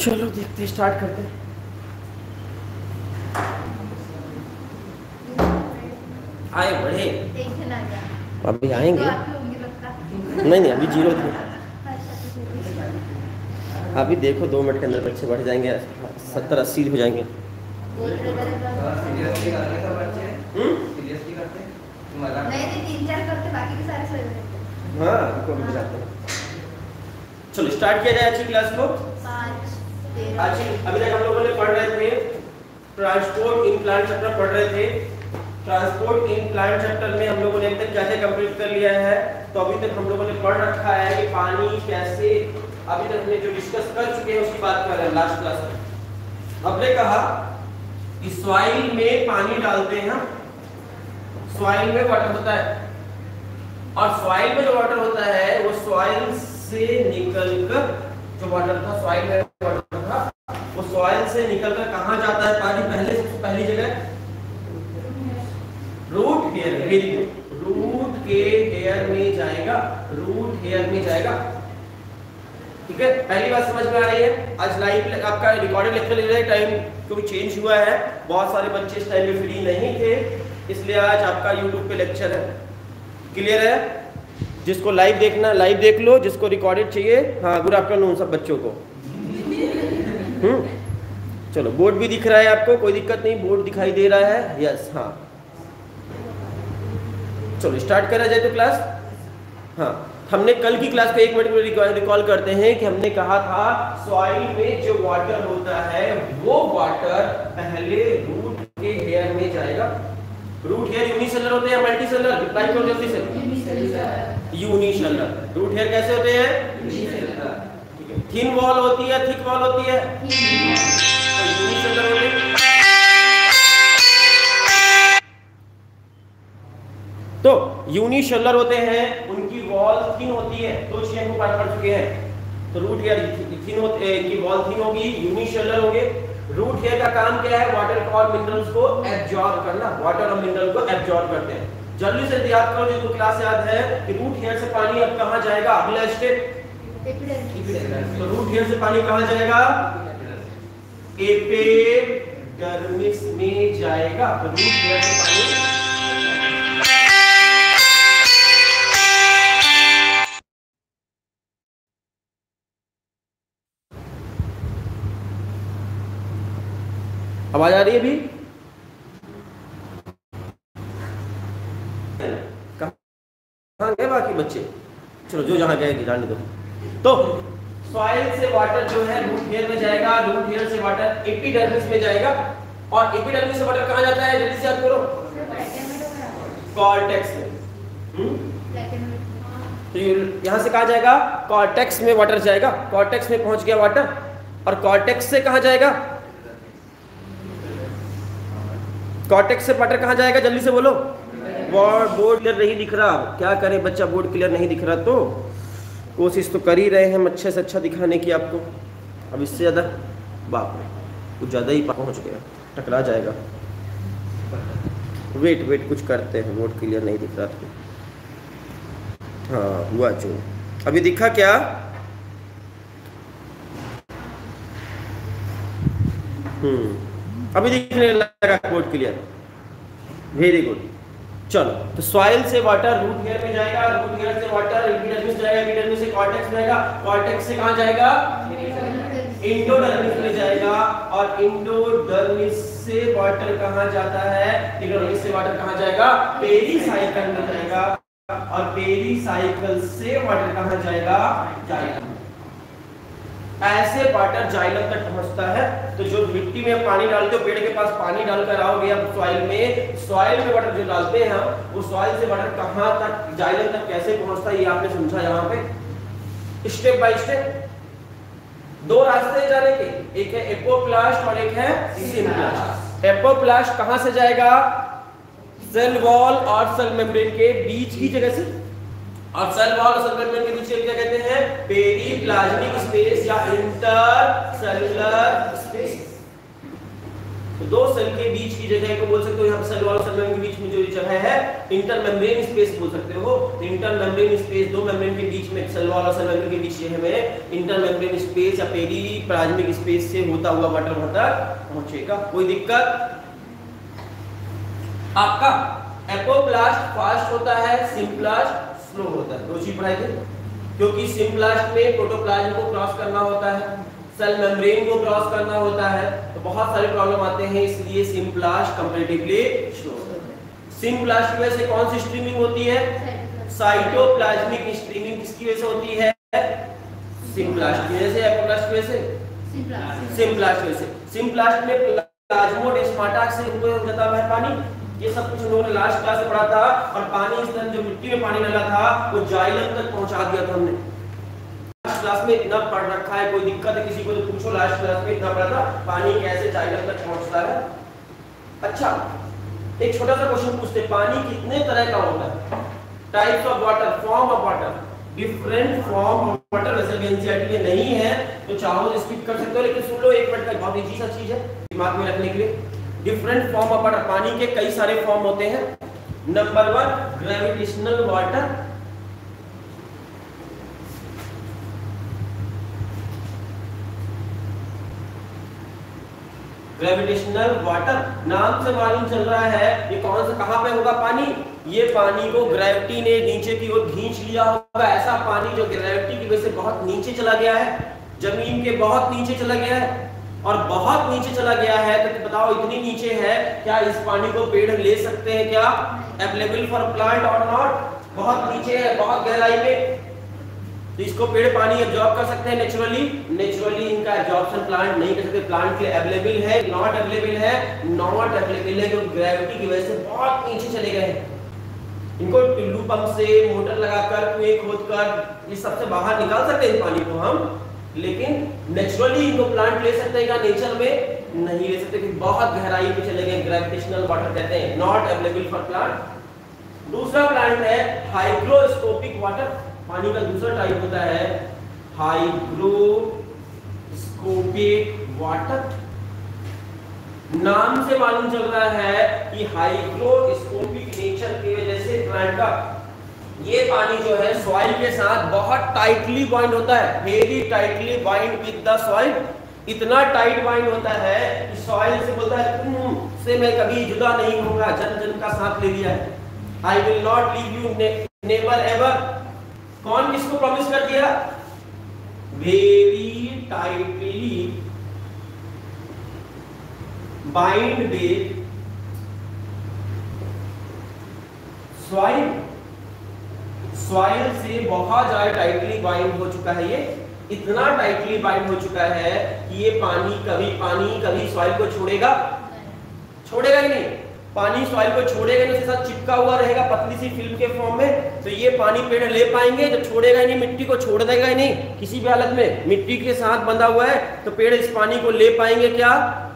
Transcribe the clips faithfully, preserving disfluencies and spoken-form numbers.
चलो देखते स्टार्ट करते हैं। आए बढ़े अभी आएंगे नहीं नहीं अभी जीरो थे अभी देखो दो मिनट के अंदर बच्चे बढ़ जाएंगे सत्तर अस्सी हो जाएंगे। हाँ चलो स्टार्ट किया जाए। अच्छी क्लास को अच्छी अभी तक हम लोगों ने पढ़ रहे थे ट्रांसपोर्ट इन प्लांट चैप्टर पढ़ रहे थे। ट्रांसपोर्ट इन प्लांट चैप्टर में हम लोगों ने अभी तक क्या क्या कंप्लीट कर लिया है। तो अभी तक हम लोगों ने पढ़ रखा है कि पानी कैसे अभी तक हमने जो डिस्कस कर चुके हैं उसकी बात कर रहे हैं लास्ट क्लास में। हमने कहा कि सॉइल में पानी डालते हैं हम, सॉइल में वाटर होता है और सॉइल में जो वाटर होता है वो सॉइल से निकलकर जो वाटर था सॉइल में वाटर था वो सॉइल से निकलकर कहां जाता है पानी। पहले सबसे पहली जगह root hair, very good, root के हेयर में जाएगा, रूट हेयर में जाएगा। ठीक है पहली बात समझ में आ रही है। आज लाइव आपका रिकॉर्डेड लेक्चर ले रहे हैं, टाइम क्योंकि चेंज हुआ है, बहुत सारे बच्चे इस टाइम में फ्री नहीं थे इसलिए आज आपका यूट्यूब पे लेक्चर है। क्लियर है? जिसको लाइव देखना लाइव देख लो, जिसको रिकॉर्डेड चाहिए हाँ गुड आफ्टरनून सब बच्चों को। हम्म चलो बोर्ड भी दिख रहा है आपको, कोई दिक्कत नहीं, बोर्ड दिखाई दे रहा है। यस हाँ चलो स्टार्ट करा जाए तो क्लास। हाँ हमने कल की क्लास को एक मिनट में रिकॉल करते हैं कि हमने कहा था सॉइल में जो वाटर होता है वो वाटर पहले रूट के हेयर में जाएगा। रूट हेयर यूनिसेलुलर होते हैं मल्टी सेलुलर? रिप्लाई करो जल्दी से। यूनिसेलुलर। रूट हेयर कैसे होते हैं? यूनिसेलुलर। थिन वॉल होती है थिक वॉल होती है? यूनिसेलुलर होते हैं। तो यूनिसेलुलर होते हैं, उनकी वॉल थिन होती है, दो चीजें हम पढ़ चुके हैं। तो रूट हेयर थिन होते हैं, इनकी वॉल थिन होगी, यूनिसेलुलर होंगे। रूट हेयर का काम क्या है? वाटर और मिनरल्स को एब्जॉर्ब करना, वाटर और मिनरल को एब्जॉर्ब करते हैं। जल्दी से याद करो जिनको क्लास याद है कि रूट हेयर से पानी अब कहां जाएगा? अगला स्टेप एपिडर्मिस। तो रूट हेयर से पानी कहां जाएगा? एपिडर्मिस में जाएगा। तो रूट हेयर से पानी आवाज आ रही है अभी? कहां गए बाकी बच्चे? चलो जो जहां गए जाने दो। तो सॉइल से वाटर जो है रूट हेयर में जाएगा, रूट हेयर से वाटर एपिडर्मिस में जाएगा और एपिडर्मिस से वाटर कहां जाता है? जल्दी से याद करो। कॉर्टेक्स में। तो यहां से कहां जाएगा? कॉर्टेक्स में वाटर जाएगा। कॉर्टेक्स में पहुंच गया वाटर और कॉर्टेक्स से कहां जाएगा? कॉर्टेक्स से वाटर कहां जाएगा? जल्दी से बोलो। बोर्ड बोर्ड क्लियर नहीं दिख रहा, क्या करे बच्चा, बोर्ड क्लियर नहीं दिख रहा तो कोशिश तो कर ही रहे हैं अच्छे से अच्छा दिखाने की आपको। अब इससे ज़्यादा बाप रे कुछ ज़्यादा ही पहुंच गया, टकरा जाएगा। वेट वेट कुछ करते हैं, बोर्ड क्लियर नहीं दिख रहा था। हाँ हुआ जो अभी दिखा क्या? हम्म अभी दिखने लगा बोर्ड क्लियर, वेरी गुड। चलो तो सॉइल से वाटर रूट हेयर में जाएगा, रूट हेयर से वाटर एपिडर्मिस जाएगा, एपिडर्मिस से कॉर्टेक्स जाएगा, कॉर्टेक्स से कहां जाएगा? इंडोडर्मिस में जाएगा और इंडोडर्मिस से वाटर कहां जाता है? इंडोडर्मिस से वाटर कहां जाएगा? पेरिसाइकल में जाएगा और पेरिसाइकल से वाटर कहां जाएगा? जाइलम। ऐसे वाटर जाइलम तक पहुंचता है। तो जो मिट्टी में पानी डालते हो, पेड़ के पास पानी डालकर आओगे अब सॉइल में, सॉइल में वाटर जो डालते हैं हम, वो सॉइल से वाटर कहां तक जाइलम तक कैसे पहुंचता है ये आपने समझा यहाँ पे स्टेप बाय स्टेप। दो रास्ते हैं जाने के, एक है एपोप्लास्ट और एक है सिम्प्लास्ट। एपोप्लास्ट कहां से जाएगा? सेल वॉल और सेल मेम्ब्रेन के बीच की जगह से, और सेल वॉल और सेल मेम्ब्रेन के बीच क्या कहते हैं? पेरीप्लाज्मिक स्पेस या इंटर सेलुलर स्पेस। तो दो सेल के बीच की जगह को बोल सकते हो, यहाँ सेल वाला सेल मेम्ब्रेन के बीच में जो जगह है इंटरमेम्ब्रेन स्पेस बोल सकते हो। इंटरमेम्ब्रेन स्पेस, दो मेम्ब्रेन के बीच में सेल वाला सेल मेम्ब्रेन के बीच ये हमें इंटरमेम्ब्रेन स्पेस या पेरीप्लाज्मिक स्पेस से होता हुआ वाटर वहां तक पहुंचेगा। कोई दिक्कत? आपका एपोप्लास्ट फास्ट होता है, सिम्प्लास्ट स्लो होता है। दो चीज पढ़ाई थी, क्योंकि सिम्प्लास्ट में प्रोटोप्लाज्म को क्रॉस करना होता है, सेल मेम्ब्रेन को क्रॉस करना होता है, तो बहुत सारे प्रॉब्लम आते हैं, इसलिए सिम्प्लास्ट कंपैरेटिवली स्लो होता है। सिम्प्लास्ट की वजह से कौन सी स्ट्रीमिंग होती है? साइटोप्लाज्मिक स्ट्रीमिंग किसकी वजह से होती है? सिम्प्लास्ट की वजह से। एपोप्लास्ट की वजह से? सिम्प्लास्ट की वजह से। सिम्प्लास्ट में प्लाज्मोडेस्माटा से हो जाता है पानी, ये सब कुछ उन्होंने लास्ट क्लास में पढ़ा था। और पानी इस तरह जो मिट्टी में पानी डाला था वो जाइलम तक पहुंचा दिया था हमने लास्ट क्लास में। इतना पढ़ रखा है, कोई दिक्कत है किसी को तो पूछो, लास्ट क्लास में इतना पढ़ा था पानी कैसे जाइलम तक पहुंचता है। अच्छा, एक छोटा सा क्वेश्चन पूछते हैं, पानी कितने तरह का होता है? Types of water, form of water, different form of water. वैसे भी एनसीईआरटी में नहीं है तो चाहो तो स्किप कर सकते हो, लेकिन सुन लो एक मिनट का, बहुत इजी सा चीज है दिमाग में रखने के लिए। डिफरेंट फॉर्म ऑफ वाटर, पानी के कई सारे फॉर्म होते हैं। Number one, gravitational water. Gravitational water नाम से मालूम चल रहा है ये कौन सा, कहां पे होगा पानी? ये पानी को ग्रेविटी ने नीचे की ओर खींच लिया होगा। ऐसा पानी जो ग्रेविटी की वजह से बहुत नीचे चला गया है, जमीन के बहुत नीचे चला गया है, और बहुत नीचे चला गया है, तो बताओ इतनी नीचे है, क्या इस पानी को पेड़ ले सकते हैं? क्या अवेलेबल फॉर प्लांट और नॉट? बहुत नीचे है, बहुत गहराई में, तो इसको पेड़ पानी एब्जॉर्ब कर सकते हैं नेचुरली? नेचुरली इनका एब्जॉर्प्शन प्लांट नहीं कर सकते। प्लांट के लिए अवेलेबल है, नॉट अवेलेबल है? नॉट अवेलेबल है, क्योंकि ग्रेविटी की वजह से बहुत नीचे चले गए हैं। इनको टुल्लू पंप से मोटर लगाकर कुएं खोदकर ये सबसे बाहर निकाल सकते हैं पानी को हम, लेकिन नेचुरली इनको प्लांट ले सकते हैं क्या? नेचर में नहीं ले सकते, क्योंकि बहुत गहराई में चले गए। ग्रेविटेशनल वाटर कहते हैं, नॉट अवेलेबल फॉर प्लांट। दूसरा प्लांट है हाइग्रोस्कोपिक वाटर। पानी का दूसरा टाइप होता है हाइग्रोस्कोपिक वाटर। नाम से मालूम चल रहा है कि हाइग्रोस्कोपिक नेचर की वजह से प्लांट का ये पानी जो है सॉइल के साथ बहुत टाइटली बाइंड होता है, very tightly bind with the soil. इतना टाइट बाइंड होता है कि सॉइल से बोलता है तुम से मैं कभी जुदा नहीं होऊंगा, जन जन का साथ ले लिया है। I will not leave you never ever. कौन किसको प्रॉमिस कर दिया? Very tightly bind with soil. Soil से बहुत ज्यादा टाइटली बाइंड हो चुका है, ये इतना टाइटली बाइंड हो चुका है कि ये पानी कभी पानी कभी सॉइल को छोड़ेगा छोड़ेगा ही नहीं। पानी सॉइल को छोड़ेगा नहीं, उसके साथ चिपका हुआ रहेगा पतली सी फिल्म के फॉर्म में, तो ये पानी पेड़ ले पाएंगे। जब छोड़ेगा ही नहीं, मिट्टी को छोड़ देगा ही नहीं किसी भी हालत में, मिट्टी के साथ बंधा हुआ है, तो पेड़ इस पानी को ले पाएंगे क्या?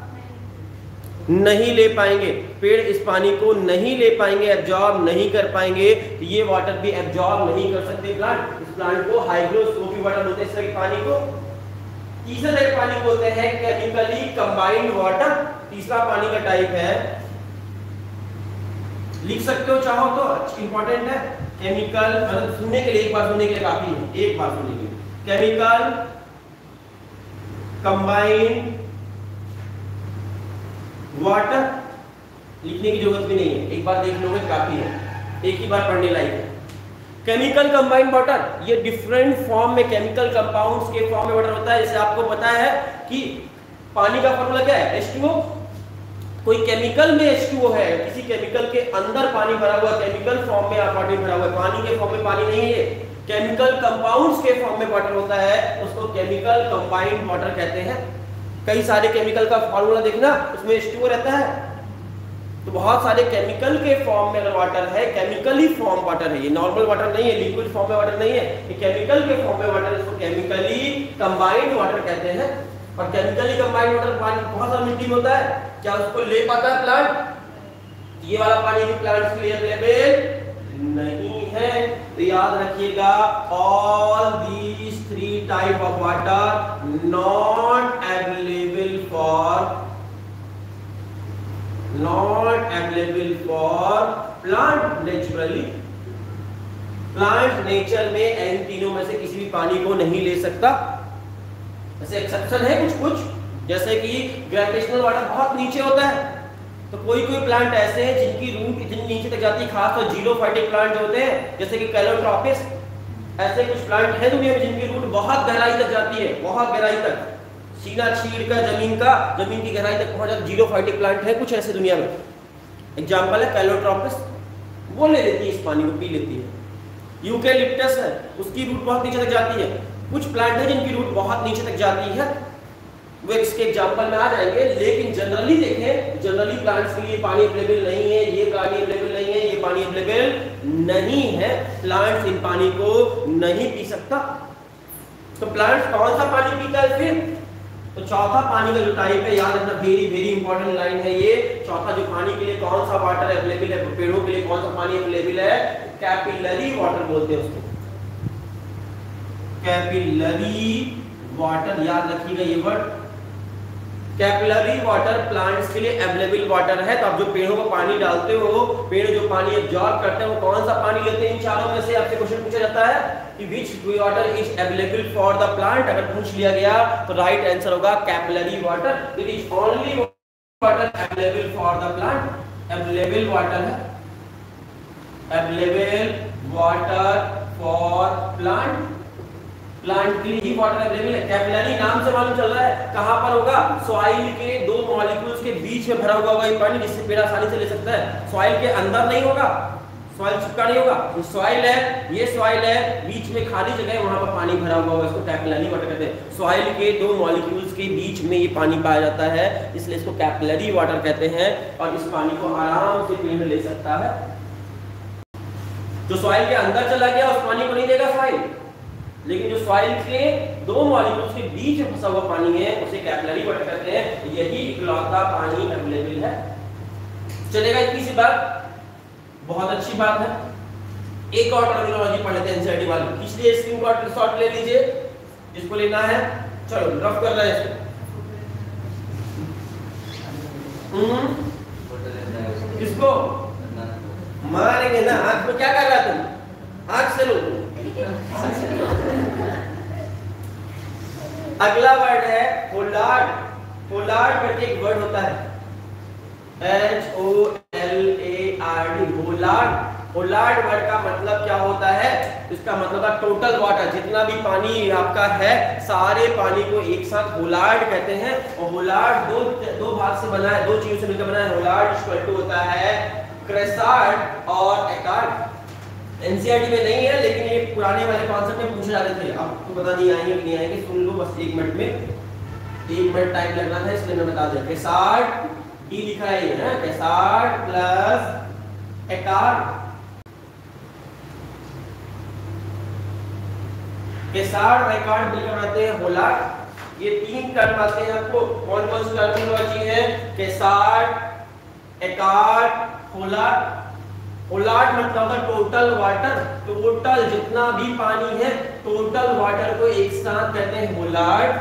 नहीं ले पाएंगे। पेड़ इस पानी को नहीं ले पाएंगे, एब्जॉर्ब नहीं कर पाएंगे, तो ये वाटर भी एब्जॉर्ब नहीं कर सकते प्लांट। इस प्लांट को हाइग्रोस्कोपिक वाटर बोलते हैं। इस तरह के पानी को तीसरे तरह के पानी बोलते हैं केमिकली कंबाइंड वाटर। तीसरा पानी का टाइप है, लिख सकते हो चाहो तो, इंपॉर्टेंट है। केमिकल, मतलब सुनने के लिए, एक बार सुनने के लिए काफी है, एक बार सुनने के लिए। केमिकल कंबाइंड वाटर, लिखने की जरूरत भी नहीं है, एक बार देख लोगे काफी है, एक ही बार पढ़ने लायक है। केमिकल कंबाइंड वाटर, ये डिफरेंट फॉर्म में केमिकल कंपाउंड्स के फॉर्म में वाटर होता है। जैसे आपको पता है कि पानी का फॉर्मूला क्या है? H two O. कोई केमिकल में एच टू ओ है, किसी केमिकल के अंदर पानी भरा हुआ, केमिकल फॉर्म में पानी भरा हुआ है, पानी के फॉर्म में पानी नहीं है, केमिकल कंपाउंड्स के फॉर्म में वाटर होता है, उसको केमिकल कंबाइंड वाटर कहते हैं। कई सारे केमिकल का फॉर्मूला देखना, उसमें एच टू ओ रहता है, तो बहुत सारे केमिकल के फॉर्म में अगर वाटर है, केमिकली फॉर्म वाटर है, ये नॉर्मल वाटर नहीं है, लिक्विड फॉर्म में वाटर नहीं है, ये केमिकल के फॉर्म में वाटर, इसको केमिकली कंबाइंड वाटर कहते हैं। और केमिकली कंबाइंड वाटर पानी बहुत सारा मिट्टी में होता है, क्या उसको ले पाता है प्लांट? ये वाला पानी भी प्लांट्स के लिए अवेलेबल नहीं है। तो याद रखिएगा, all these three type of water not available for not available for plant naturally. Plant nature में इन तीनों में से किसी भी पानी को नहीं ले सकता। ऐसे एक्सेप्शन है कुछ कुछ, जैसे कि ग्रेविटेशनल वाटर बहुत नीचे होता है, तो कोई कोई प्लांट ऐसे हैं जिनकी रूट इतनी नीचे तक जाती है, खास तो जीरोफाइटिक प्लांट जो होते हैं जैसे कि कैलोट्रोपिस। ऐसे कुछ प्लांट हैं दुनिया में जिनकी रूट बहुत गहराई तक जाती है, बहुत गहराई तक, सीना छीड़ का जमीन का जमीन की गहराई तक पहुंच जाता है। जीरोफाइटिक प्लांट है कुछ ऐसे दुनिया में। एग्जांपल है कैलोट्रोपिस, वो ले लेती है इस पानी को, पी लेती है। यूकेलिप्टस है, उसकी रूट बहुत नीचे तक जाती है। कुछ प्लांट है जिनकी रूट बहुत नीचे तक जाती है, वो इसके एग्जांपल में आ जाएंगे। लेकिन जनरली देखें, जनरली प्लांट्स के लिए पानी अवेलेबल नहीं है, ये पानी अवेलेबल नहीं है, ये पानी अवेलेबल नहीं है। प्लांट्स इन पानी को नहीं पी सकता। तो प्लांट्स कौन सा पानी पीता है फिर? तो चौथा पानी का जो टाइप है, याद रखना, वेरी वेरी इंपॉर्टेंट लाइन है ये। चौथा जो पानी के लिए कौन सा वाटर अवेलेबल है, पेड़ों के लिए कौन सा पानी अवेलेबल है? कैपिलरी वाटर बोलते हैं उसको, कैपिलरी वाटर। याद रखिएगा ये वर्ड, कैपिलरी वाटर प्लांट्स के लिए अवेलेबल वाटर है। तो आप जो पेड़ों को पानी डालते हो, पेड़ जो पानी एब्जॉर्ब करते हैं वो कौन सा पानी लेते हैं? इन चारों में से आपसे क्वेश्चन पूछा जाता है कि which water is available for the plant. अगर पूछ लिया गया तो राइट आंसर होगा capillary water. It is only water available for the plant. Available water है, available water for plant. Plant के लिए ही वाटर अवेलेबल है। कैपिलरी नाम से मालूम चल रहा है कहां पर होगा? सॉइल के दो मॉलिक्यूल्स के बीच में भरा हुआ होगा ये पानी, जिससे पेड़ आसानी से ले सकता है। सॉइल के अंदर नहीं होगा, सॉइल चिपका नहीं होगा। ये सॉइल है, ये सॉइल है, बीच में खाली जगह है, वहां पर पानी भरा हुआ होगा, इसको कैपिलरी वाटर कहते हैं। सॉइल के दो मॉलिक्यूल्स के बीच में ये पानी पाया जाता है, इसलिए इसको कैपिलरी वाटर कहते हैं। और इस पानी को आराम से पेड़ ले सकता है। जो सॉइल के अंदर चला गया उस पानी को नहीं देगा सॉइल, लेकिन जो सॉइल के दो मॉलिक्यूल्स के बीच में फंसा हुआ पानी है उसे कैपिलरी वाटर कहते हैं। यही इकलौता पानी अवेलेबल है। चलेगा इतनी सी बात, बहुत अच्छी बात है। एक और टर्मिनोलॉजी पढ़ लेते हैं एनसीईआरटी वाले, इसलिए स्क्रीन शॉट ले लीजिए जिसको लेना है। चलो रफ कर रहे हैं हम्म किसको मारेंगे ना? आंख में क्या कर रहा है तुम? आंख से लो। अगला वर्ड है होलार्ड। होलार्ड करके एक वर्ड होता है, H O L A R D, holard. Holard word का मतलब क्या होता है? इसका मतलब है टोटल वाटर, जितना भी पानी आपका है सारे पानी को एक साथ होलार्ड कहते हैं। और होलार्ड दो दो भाग से बना है, दो चीजों से मिलकर बना है। होलार्ड इक्वल टू होता है क्रेसार्ड और एकार्ड। एनसीईआरटी में नहीं है, लेकिन ये पुराने वाले कॉन्सेप्ट में पूछे जाते थे। आपको पता नहीं आएंगे कि नहीं आएंगे, सुन लो बस एक मिनट में, एक मिनट टाइम लगना था इसलिए मैं बता दें। क्रेसार्ड डी लिखा है ये ना, क्रेसार्ड प्लस एकार्ड। क्रेसार्ड और एकार्ड मिलकर बनाते हैं होलार्ड। ये तीन टर्म आते हैं आपको। कौन कौन सी टर्मिनोलॉजी है? क्रेसार्ड, एकार्ड, होलार्ड। होलार्ड मतलब है टोटल वाटर, टोटल जितना भी पानी है टोटल वाटर को एक साथ कहते हैं होलार्ड।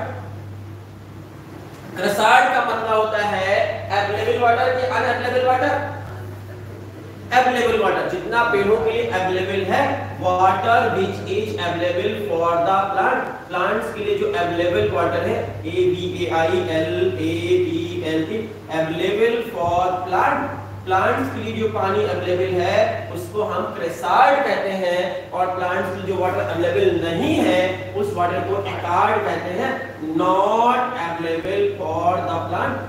क्रेसार्ड का मतलब होता है अवेलेबल वाटर कि अनअवेलेबल वाटर? अवेलेबल वाटर, जितना पेड़ों के लिए अवेलेबल है, water which is available for the plant. Plants के लिए जो अवेलेबल वाटर है, A B A I L A B L T, available for plant. Plants के लिए जो पानी अवेलेबल है उसको हम क्रेसार्ड कहते हैं। और प्लांट्स के लिए जो वाटर अवेलेबल नहीं है उस वाटर को एकार्ड कहते हैं, not available for the plant.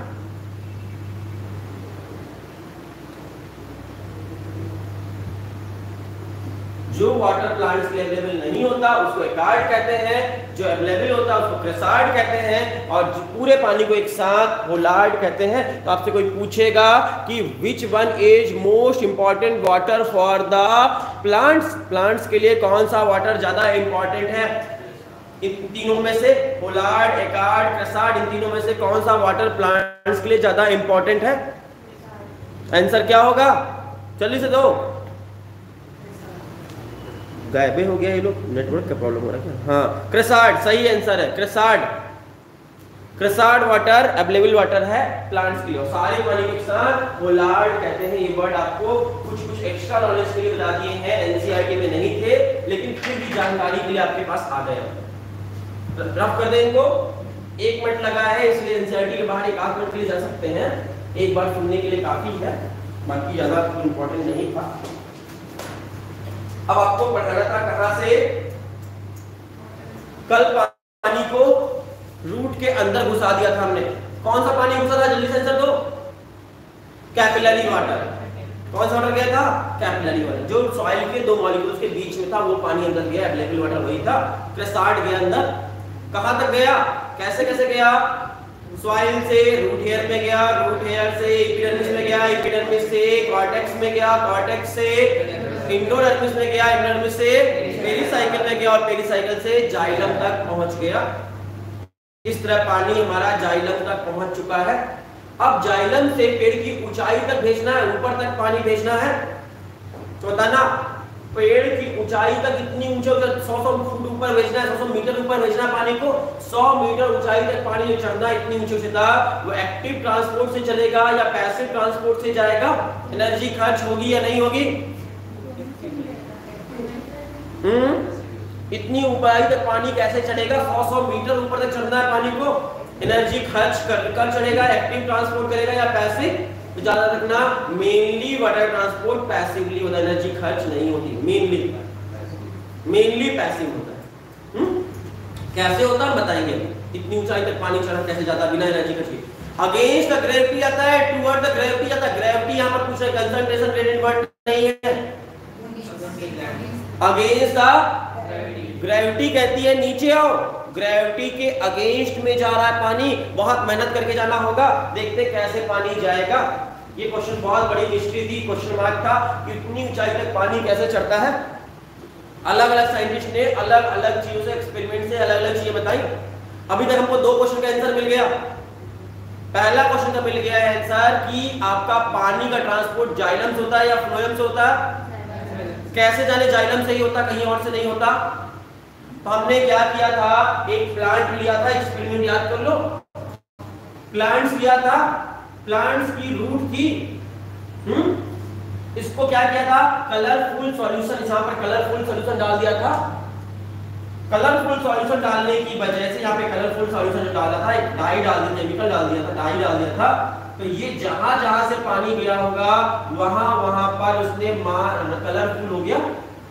जो वाटर प्लांट्स के लिए अवेलेबल नहीं होता उसको एकार्ड कहते हैं, जो अवेलेबल होता है उसको क्रेसार्ड कहते हैं, और जो पूरे पानी को एक साथ होलार्ड कहते हैं। तो आपसे कोई पूछेगा कि which one is most important water for the plants, plants के लिए कौन सा वाटर ज्यादा इंपॉर्टेंट है? इन तीनों में से होलार्ड, एकार्ड, क्रेसार्ड, इन तीनों में से कौन सा वाटर प्लांट्स के लिए ज्यादा इंपॉर्टेंट है? आंसर क्या होगा? जल्दी से दो। गायब हो गया ये लोग, नेटवर्क का प्रॉब्लम हो रहा है क्या? हाँ, क्रेसार्ड सही आंसर है। क्रेसार्ड प्रेसार्ड वाटर अवेलेबल वाटर है प्लांट्स के लिए, सारे पानी के साथ मोलार्ड कहते हैं। ये वर्ड आपको कुछ कुछ एक्स्ट्रा नॉलेज के लिए बता दिए हैं, एनसीईआरटी में नहीं थे लेकिन फिर भी जानकारी के लिए आपके पास आ गए। रफ कर दें इनको, एक मिनट लगा है इसलिए एनसीईआरटी के बाहर एक आध मिनट के लिए जा सकते हैं, एक बार सुनने के लिए काफी है, बाकी ज्यादा इंपॉर्टेंट नहीं था। अब आपको पढ़ाना था कहां से, कल पानी को रूट के अंदर घुसा दिया था हमने। कौन सा पानी घुसा था, जल्दी से आंसर दो। Capillary water. कौन सा वाटर गया था, कैपिलरी वाटर। जो सॉइल के दो मॉलिक्यूल्स के बीच में था वो पानी अंदर गया, अवेलेबल वाटर वही था। प्रेसार्ड गया अंदर, कहां तक गया, कैसे कैसे गया, सॉइल से रूट हेयर में गया, रूट हेयर से एपिडर्मिस में गया, एपिडर्मिस से कॉर्टेक्स में गया, कॉर्टेक्स से एंडोडर्मिस में गया, एंडोडर्मिस से पेरिसाइकिल में गया और पेरिसाइकिल से जाइलम तक पहुंच गया। इस तरह पानी हमारा जाइलम तक पहुंच चुका है। अब जाइलम से पेड़ की ऊंचाई तक भेजना है, ऊपर तक पानी भेजना है, तो बताना पेड़ की ऊंचाई तक इतनी ऊंचे सौ सौ फुट ऊपर भेजना है, सौ सौ मीटर ऊपर भेजना है पानी को। सौ मीटर ऊंचाई तक पानी जो चढ़ना है इतनी ऊंची ऊंचाई तक, वो एक्टिव ट्रांसपोर्ट से चलेगा या पैसिव ट्रांसपोर्ट से जाएगा, एनर्जी खर्च होगी या नहीं होगी। हम्म इतनी ऊंचाई तक पानी कैसे चढ़ेगा, सौ सौ मीटर ऊपर तक चढ़ना है पानी को, एनर्जी खर्च कर कर चढ़ेगा, एक्टिव ट्रांसपोर्ट करेगा या पैसिव। तो ज्यादा रखना, मेनली वाटर ट्रांसपोर्ट पैसिवली होता है, एनर्जी खर्च नहीं होती, मेनली मेनली पैसिव होता है। हम्म कैसे होता है बताएंगे, इतनी ऊंचाई तक पानी चढ़ा कैसे जाता बिना एनर्जी खर्च के। अगेंस्ट द ग्रेविटी आता है, टुवर्ड द ग्रेविटी जाता है। ग्रेविटी यहां पर पूछ रहे, कंसंट्रेशन ग्रेडियंट वर्ड नहीं है, अगेंस्ट द ग्रेविटी कहती है नीचे आओ, ग्रेविटी के अगेंस्ट में जा रहा है पानी, बहुत मेहनत करके जाना होगा। देखते कैसे पानी जाएगा, ये क्वेश्चन बहुत बड़ी मिस्ट्री थी, क्वेश्चन मार्क था कि इतनी ऊंचाई तक पानी कैसे चढ़ता है। अलग अलग साइंटिस्ट ने अलग अलग चीजों से, एक्सपेरिमेंट से अलग अलग चीजें बताई। अभी तक हमको दो क्वेश्चन का आंसर मिल गया। पहला क्वेश्चन का मिल गया है आंसर कि आपका पानी का ट्रांसपोर्ट जाइलम से होता है या फ्लोएम से होता है। कैसे जाने, जाइलम से ही होता, कहीं और से नहीं होता। तो हमने क्या किया था, एक प्लांट लिया था, एक्सपेरिमेंट याद कर लो, प्लांट्स लिया था, प्लांट्स की रूट थी, हम्म इसको क्या किया था, कलरफुल सॉल्यूशन, यहां पर कलरफुल सॉल्यूशन डाल दिया था। कलरफुल सॉल्यूशन डालने की वजह से यहाँ पे कलरफुल सॉल्यूशन जो डाला था, एक डाई डाल दिया, केमिकल डाल दिया था, डाई डाल दिया था, तो ये जहां जहां से पानी गिरा होगा वहां वहां पर उसने कलरफुल हो गया।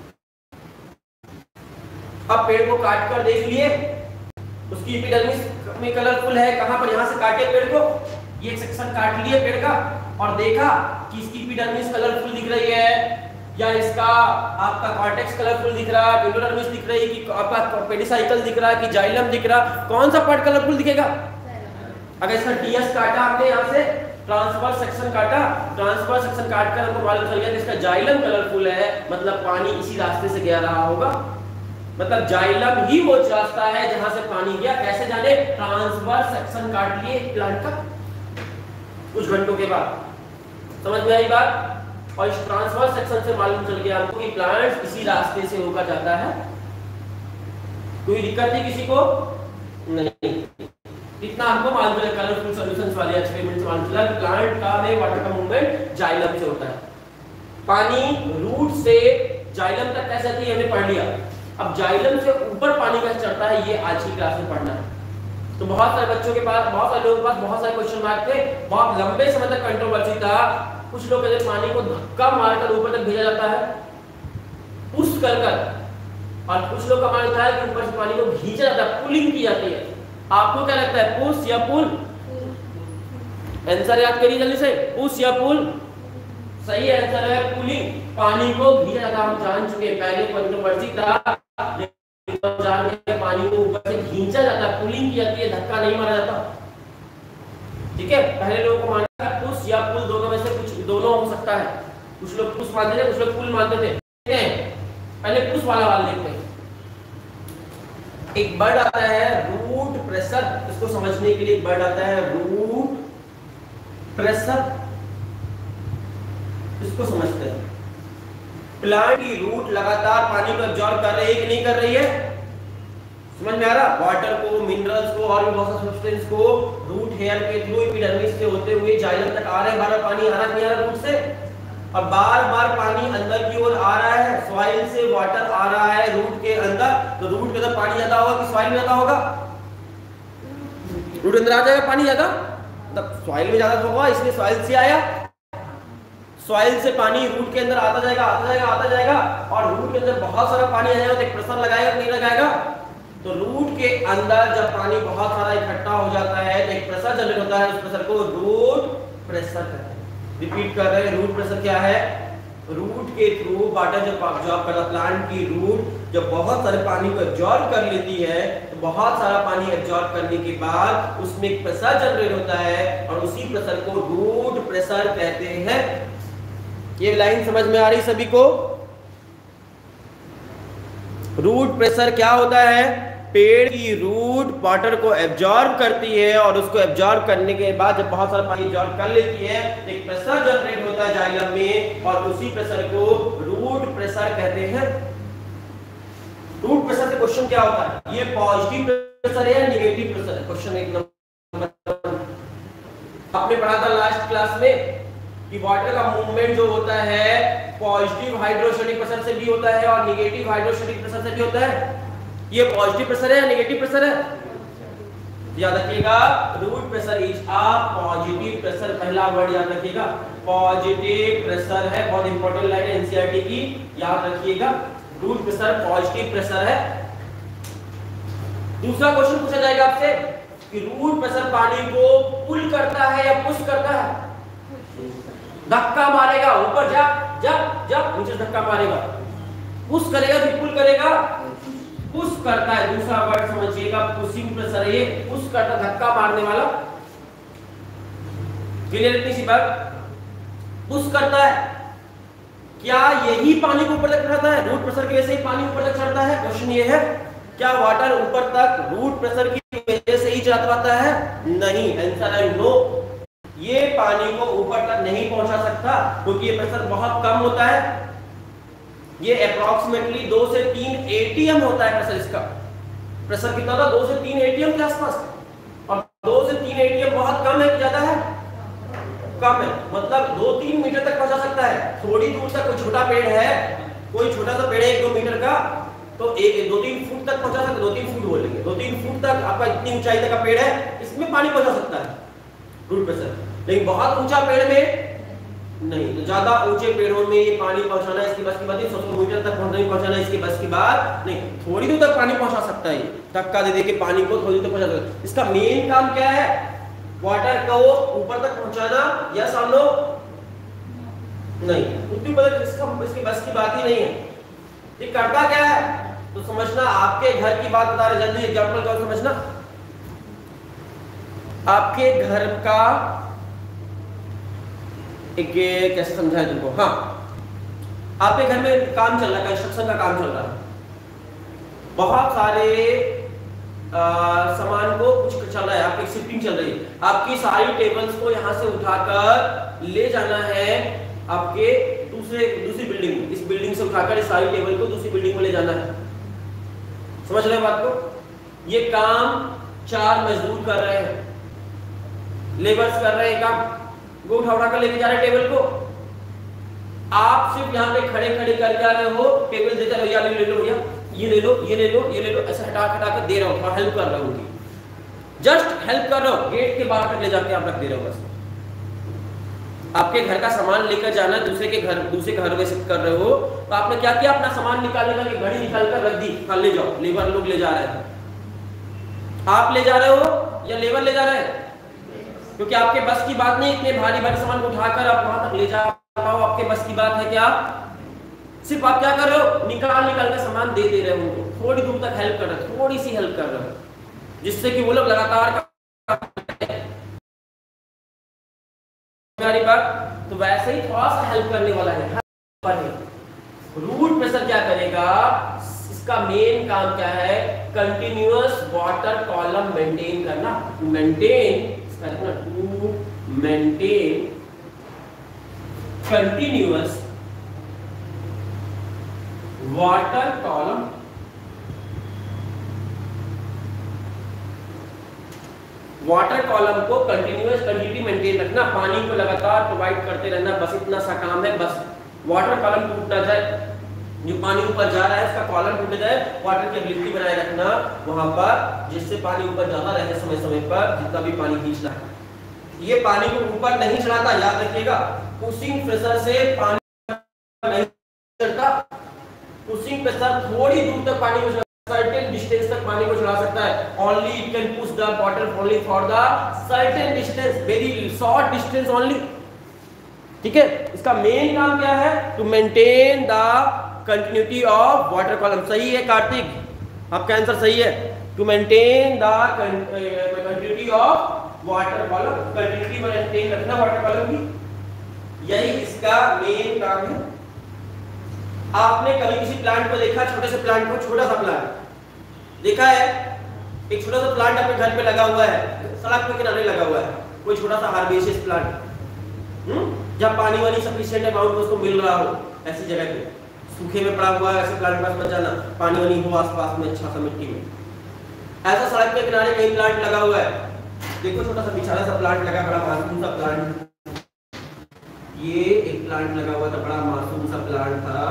अब पेड़ को काट कर देख लिए, उसकी एपिडर्मिस में कलरफुल है, कहां पर, यहां से काटे पेड़ को, ये सेक्शन काट लिए पेड़ का और देखा कि इसकी एपिडर्मिस कलरफुल दिख रही है या इसका आपका कॉर्टेक्स कलरफुल दिख रहा है, एंडोडर्मिस दिख रही है कि आपका पेरिसाइकिल दिख रहा है कि जाइलम दिख रहा, कौन सा पार्ट कलरफुल दिखेगा। अगर इसका टीएस काटा आपने, यहां से ट्रांसफर सेक्शन काटा, ट्रांसफर सेक्शन काटकर हमको मालूम चल गया कि इसका जाइलम कलरफुल है, मतलब पानी इसी रास्ते से गया रहा होगा, मतलब जाइलम ही वो रास्ता है जहां से पानी गया। कैसे जाने, ट्रांसफर सेक्शन काट लिए प्लांट का कुछ घंटों के बाद, समझ में आई बात। और इस ट्रांसफर सेक्शन से मालूम चल गया हमको कि प्लांट इसी रास्ते से होकर जाता है। कोई दिक्कत है किसी को नहीं, इतना हमको मालूम चला। कलरफुल सॉल्यूशंस वाले एक्सपेरिमेंट से मालूम चला कि प्लांट का में वाटर का मूवमेंट जाइलम से होता है। पानी रूट से जाइलम तक कैसे आती है हमने पढ़ लिया। अब जाइलम से ऊपर पानी कैसे चढ़ता है ये आज की क्लास में पढ़ना है। तो बहुत सारे बच्चों के पास, बहुत सारे लोगों के पास बहुत सारे क्वेश्चन मार्क थे, बहुत लंबे समय तक कंट्रोवर्सी था। कुछ लोग कहते पानी को धक्का मारकर ऊपर तक भेजा जाता है, पुश कर कर, और कुछ लोग का मानना है कि ऊपर से पानी को खींचा जाता है, पुलिंग की जाती है। आपको क्या लगता है, पुश या पुल? आंसर याद करिए जल्दी से, पुश या पुल? सही आंसर है पुलिंग, पानी को खींचा जाता। हम जान चुके पहले कंट्रोवर्सी था, जान के पानी को ऊपर से खींचा जाता है, पुलिंग की जाती है, धक्का नहीं मारा जाता। ठीक है, पहले लोगों को मानता है पुश या पुल, दोनों में से कुछ दोनों हो सकता है। कुछ लोग पुश मानते थे, कुछ लोग पुल मानते थे। पहले पुश वाला वाला देखते हैं। एक वर्ड आता है रूट प्रेशर, इसको समझने के लिए एक वर्ड आता है रूट प्रेशर, इसको समझते हैं। प्लांट की रूट लगातार पानी को एब्जॉर्ब कर रही है कि नहीं कर रही है? समझ में आ रहा? वाटर को, मिनरल्स को और भी बहुत सारे सब्सटेंस को रूट हेयर के थ्रू एपिडर्मिस से होते हुए जाइलम तक आ रहे हैं। बार पानी आ रहा नहीं आ रहा रूट से, और बार बार पानी अंदर की ओर आ रहा है, सॉइल से वाटर आ रहा है रूट के अंदर। तो रूट के अंदर पानी ज्यादा होगा कि सॉइल में ज्यादा होगा? रूट अंदर आ जाएगा पानी ज्यादा, मतलब सॉइल में ज्यादा होगा, इसलिए सॉइल से आया। सॉइल से पानी रूट के अंदर आता जाएगा आता जाएगा आता जाएगा, और रूट के अंदर बहुत सारा पानी आ जाएगा तो एक प्रेशर लगाएगा नहीं लगाएगा? तो रूट के अंदर जब पानी बहुत सारा इकट्ठा हो जाता है तो एक प्रेशर जनरेट होता है, उस प्रेशर को रूट प्रेशर कहते हैं। रिपीट कर रहे हैं, रूट प्रेशर क्या है? रूट के थ्रू वाटर जब एब्जॉर्ब करता, प्लांट की रूट जब बहुत सारे पानी को एब्जॉर्ब कर लेती है तो बहुत सारा पानी एब्जॉर्ब करने के बाद उसमें एक प्रेशर जनरेट होता है, और उसी प्रेशर को रूट प्रेशर कहते हैं। ये लाइन समझ में आ रही सभी को? रूट प्रेशर क्या होता है? पेड़ की रूट वाटर को एब्जॉर्ब करती है, और उसको एब्जॉर्ब करने के बाद जब बहुत सारा पानी एब्जॉर्ब कर लेती है तो एक प्रेशर जनरेट होता है जाइलम में, और उसी प्रेशर को रूट प्रेशर कहते हैं। रूट प्रेशर से क्वेश्चन क्या होता है? ये पॉजिटिव प्रेशर है या नेगेटिव प्रेशर है? क्वेश्चन एक नंबर आपने पढ़ा था लास्ट क्लास में कि वाटर का मूवमेंट जो होता है पॉजिटिव हाइड्रोस्टैटिक प्रेशर से भी होता है और नेगेटिव हाइड्रोस्टैटिक प्रेशर से भी होता है। ये पॉजिटिव प्रेशर है या नेगेटिव प्रेशर है? याद रखिएगा, root pressure is a positive pressure, पहला वर्ड याद रखिएगा, पॉजिटिव प्रेशर है। बहुत इंपॉर्टेंट लाइन है एनसीईआरटी की, याद रखिएगा, रूट प्रेशर पॉजिटिव प्रेशर है। दूसरा क्वेश्चन पूछा जाएगा आपसे कि रूट प्रेशर पानी को पुल करता है या पुश करता है? धक्का मारेगा, ऊपर जा जब जब नीचे धक्का मारेगा, पुश करेगा कि पुल करेगा? पुश करता है। दूसरा वर्ड समझिएगा, पुशिंग प्रेशर है, ये पुश करता, धक्का मारने वाला। क्लियर इतनी सी बात? पुश करता है। क्या यही पानी को ऊपर तक उठाता है? रूट प्रेशर की वजह से ही पानी ऊपर तक चढ़ता है? क्वेश्चन ये है, क्या वाटर ऊपर तक रूट प्रेशर की वजह से ही चढ़ पाता है? नहीं, आंसर है नो। ये पानी को ऊपर तक नहीं पहुंचा सकता क्योंकि ये प्रेशर बहुत कम होता है। ये अप्रॉक्सीमेटली दो से तीन एटीएम होता है प्रेशर। इसका प्रेशर कितना था? दो से तीन एटीएम के आसपास, और दो से तीन एटीएम बहुत कम है कि ज्यादा है? कम है, मतलब दो तीन मीटर तक पहुंचा सकता है। थोड़ी दूर तक कोई छोटा पेड़ है, कोई छोटा सा पेड़ है एक दो मीटर का, तो एक दो तीन फुट तक पहुंचा सकता है। दो तीन फुट बोलेंगे, दो तीन फुट तक आपका इतनी ऊंचाई तक का पेड़ है, इसमें पानी पहुंचा सकता है रूट प्रेशर। लेकिन बहुत ऊंचा पेड़ में नहीं, तो ज्यादा ऊंचे पेड़ों में ये पानी पहुंचाना इसकी बस की बात नहीं। सौ सौ मीटर तक नहीं पहुंचाना इसकी बस की बात नहीं। थोड़ी दूर तक पानी पहुंचा सकता है, धक्का दे दे के पानी को थोड़ी दूर तक पहुंचा सकता है। इसका मेन काम क्या है? वाटर को ऊपर तक पहुंचाना। यस और नो? नहीं, उतनी बस इसका इसकी बस की बात ही नहीं है। ये करता क्या है तो समझना। आपके घर की बात बता रहे, जल्दी एग्जांपल करो समझना। आपके घर का एक कैसे समझाए तुमको? हाँ, आपके घर में काम चल रहा है, कंस्ट्रक्शन का काम चल रहा है, बहुत सारे आ, सामान को कुछ चल रहा है, आपकी शिफ्टिंग चल रही है। आपकी सारी टेबल्स को यहाँ से उठाकर ले जाना है आपके दूसरे दूसरी बिल्डिंग में। इस बिल्डिंग से उठाकर इस सारी टेबल को दूसरी बिल्डिंग में ले जाना है। समझ रहे हैं बात को? ये काम चार मजदूर कर रहे हैं, लेबर्स कर रहे हैं काम, वो उठा उठा कर लेके जा रहे टेबल को। आप सिर्फ यहाँ पे खड़े खड़े करके आ रहे हो, टेबल देते रहो, या ले लो भैया, ये ले लो, ये ले लो, ये ले लो, ऐसे हटा हटा कर दे रहा हूँ, थोड़ा हेल्प कर रहा हूँ उनकी, जस्ट हेल्प कर रहा हूँ। गेट के बाहर तक ले जाके आप रख दे रहे हो बस। आपके घर का सामान लेकर जाना, दूसरे के घर दूसरे घर में शिफ्ट कर रहे हो, तो आपने क्या किया? अपना सामान निकालने का घड़ी निकाल कर रख दी, कल ले जाओ, लेबर लोग ले जा रहे हैं। आप ले जा रहे हो या लेबर ले जा रहे हैं? क्योंकि आपके बस की बात नहीं, इतने भारी भारी सामान को उठाकर आप वहां तक ले जा पाओ, आपके बस की बात है क्या? सिर्फ आप क्या कर रहे हो? निकाल निकाल कर सामान दे दे रहे हो उनको, थोड़ी दूर तक हेल्प कर रहे हो, थोड़ी सी हेल्प कर रहे हो, जिससे कि वो लोग लगातार बात। तो वैसे ही थोड़ा सा हेल्प करने वाला है। रूट प्रेशर क्या करेगा? इसका मेन काम क्या है? कंटिन्यूअस वाटर कॉलम मेंटेन करना, maintain to maintain continuous water column water column को कंटिन्यूअस कंटिन्यूटी मेंटेन रखना, पानी को लगातार प्रोवाइड करते रहना, बस इतना सा काम है। बस वाटर कॉलम टूट ना जाए, जो पानी ऊपर जा रहा है उसका कॉलम टूट जाए, वाटर की एबिलिटी बनाए रखना वहां पर, जिससे पानी ऊपर जाता रहे समय समय पर जितना भी पानी खींचना है। ये पानी को ऊपर नहीं चढ़ाता, याद रखिएगा। पुशिंग प्रेशर से पानी नहीं चढ़ता, पुशिंग प्रेशर थोड़ी दूर तक पानी को, सर्टेन डिस्टेंस तक पानी को चढ़ा सकता है। Only it can push the bottle only for the certain distance, very short distance only. ठीक है, इसका मेन काम क्या है? To maintain the continuity of water column. सही है कार्तिक, आपका आंसर सही है। To maintain the continuity of water column, continuity maintain रखना वाटर कॉलम की, यही इसका मेन काम है। आपने कभी किसी प्लांट को देखा, छोटे से प्लांट को, छोटा सा प्लांट देखा है? एक छोटा सा प्लांट अपने घर पे लगा हुआ है, सड़क के किनारे लगा हुआ है, कोई छोटा सा हार्बेशियस प्लांट, हम्म जब पानी वाली सफिशिएंट अमाउंट उसको मिल रहा हो, ऐसी जगह पे सूखे में पड़ा हुआ है, ऐसे प्लांट पास मत जाना, पानी वाली हो आसपास में, अच्छा सा मिट्टी में। ऐसा सड़क के किनारे कहीं प्लांट लगा हुआ है, देखो छोटा सा बिछाना सा प्लांट लगा, बड़ा मासूम सा प्लांट, ये एक प्लांट लगा हुआ था, बड़ा मासूम सा प्लांट था,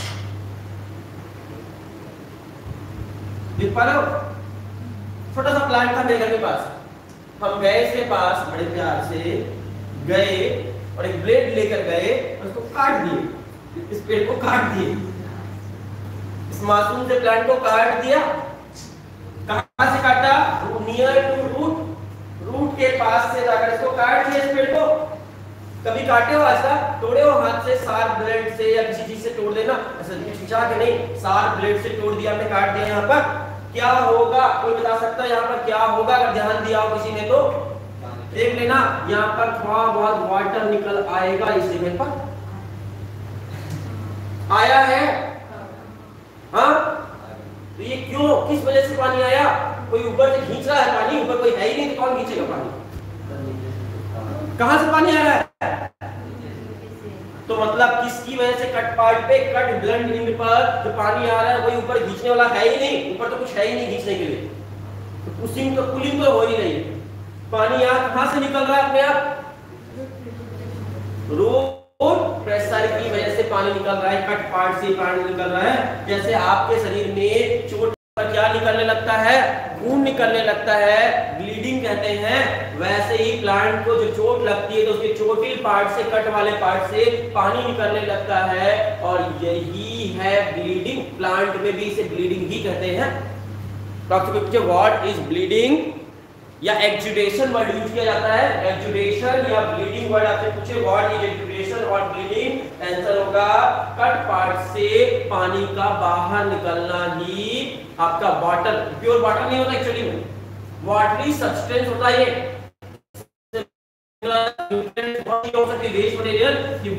देख पा रहे हो? छोटा सा प्लांट था मेरे घर के पास। हम गए इसके पास, बड़े प्यार से गए और एक ब्लेड लेकर गए और उसको काट दिए, इस पेड़ को काट दिए, इस मासूम से प्लांट को काट दिया। कहां से काटा? नियर टू रूट, रूट के पास से जाकर इसको काट दिया इस पेड़ को। कभी काटे हो ऐसा, तोड़े हो हाथ से, शार्प ब्लेड से या किसी चीज से तोड़ देना, ऐसा खिंचा के नहीं, शार्प ब्लेड से तोड़ दिया, हमने काट दिया। यहाँ पर क्या होगा, कोई बता सकता है यहाँ पर क्या होगा? अगर ध्यान दिया हो किसी ने तो देख लेना, यहाँ पर थोड़ा बहुत वाटर निकल आएगा इस जगह पर, आया है? हाँ, तो ये क्यों, किस वजह से पानी आया? कोई ऊपर से खींच रहा है पानी, ऊपर कोई है ही नहीं तो कौन खींचेगा पानी? कहां से पानी आ रहा है? तो मतलब किसकी वजह से? कट पार्ट पे, कट ब्लंट एंड पर जो पानी आ रहा है कोई ऊपर खींचने वाला है ही नहीं, ऊपर तो कुछ है ही नहीं खींचने के लिए, तो पुशिंग तो पुलिंग तो हो ही नहीं। पानी यहाँ कहां से निकल रहा है अपने आप? रूट प्रेशर की वजह से पानी निकल रहा है, कट पार्ट से पानी निकल रहा है। जैसे आपके शरीर में चोट पर क्या निकलने लगता है? खून निकलने लगता है, ब्लीडिंग कहते हैं। वैसे ही प्लांट को जो चोट लगती है तो उसके चोटिल पार्ट से, कट वाले पार्ट से पानी निकलने लगता है, और यही है ब्लीडिंग। प्लांट में भी इसे ब्लीडिंग ही कहते हैं। व्हाट इज ब्लीडिंग या एक्जुडेशन वर्ड यूज किया जाता है। एक्जुडेशन या ब्लीडिंग वर्ड आपसे पूछे व्हाट इज एक्जुडेशन और ब्लीडिंग, आंसर होगा कट पार्ट से पानी का बाहर निकलना ही आपका बॉटल। प्योर बॉटल नहीं होता एक्चुअली में, वाटरी सब्सटेंस होता है ये। हो सकती है वेस्ट मटेरियल कि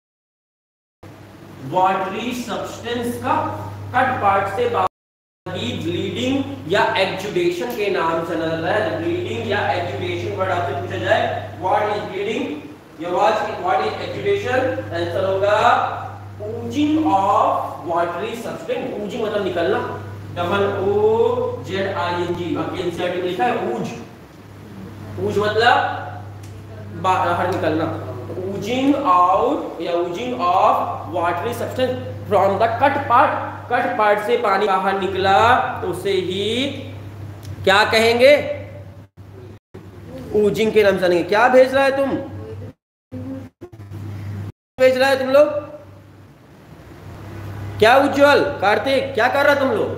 वाटरी सब्सटेंस का कट पार्ट से ब्लीडिंग या एक्जुडेशन के नाम से नजर आता है। ब्लीडिंग या एक्जुडेशन वर्ड आपसे पूछा जाए व्हाट इज ब्लीडिंग या व्हाट इज एक्जुडेशन, आंसर होगा ooching of watery substance. ooching मतलब निकलना, double O Z I N G, आपके एनसीईआरटी में लिखा है ooch। ooch मतलब बाहर निकलना, ooching आउट या ooching of watery substance from the cut part. Cut part से पानी बाहर निकला तो उसे ही क्या कहेंगे? ooching के नाम से जानेंगे। क्या भेज रहा है तुम? भेज रहा है तुम लोग? क्या उज्जवल, कार्तिक, क्या कर रहा तुम लोग?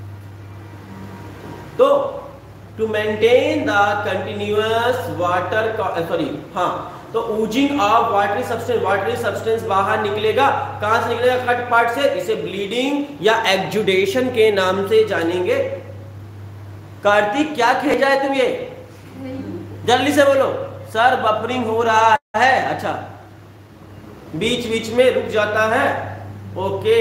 तो to maintain the continuous water, sorry हाँ, तो ooching of watery substance, watery substance बाहर निकलेगा। कहां से निकलेगा? कट पार्ट से। इसे ब्लीडिंग या एक्जुडेशन के नाम से जानेंगे। कार्तिक क्या भेजा है तुम? ये जल्दी से बोलो। सर बफरिंग हो रहा है। अच्छा, बीच बीच में रुक जाता है, ओके।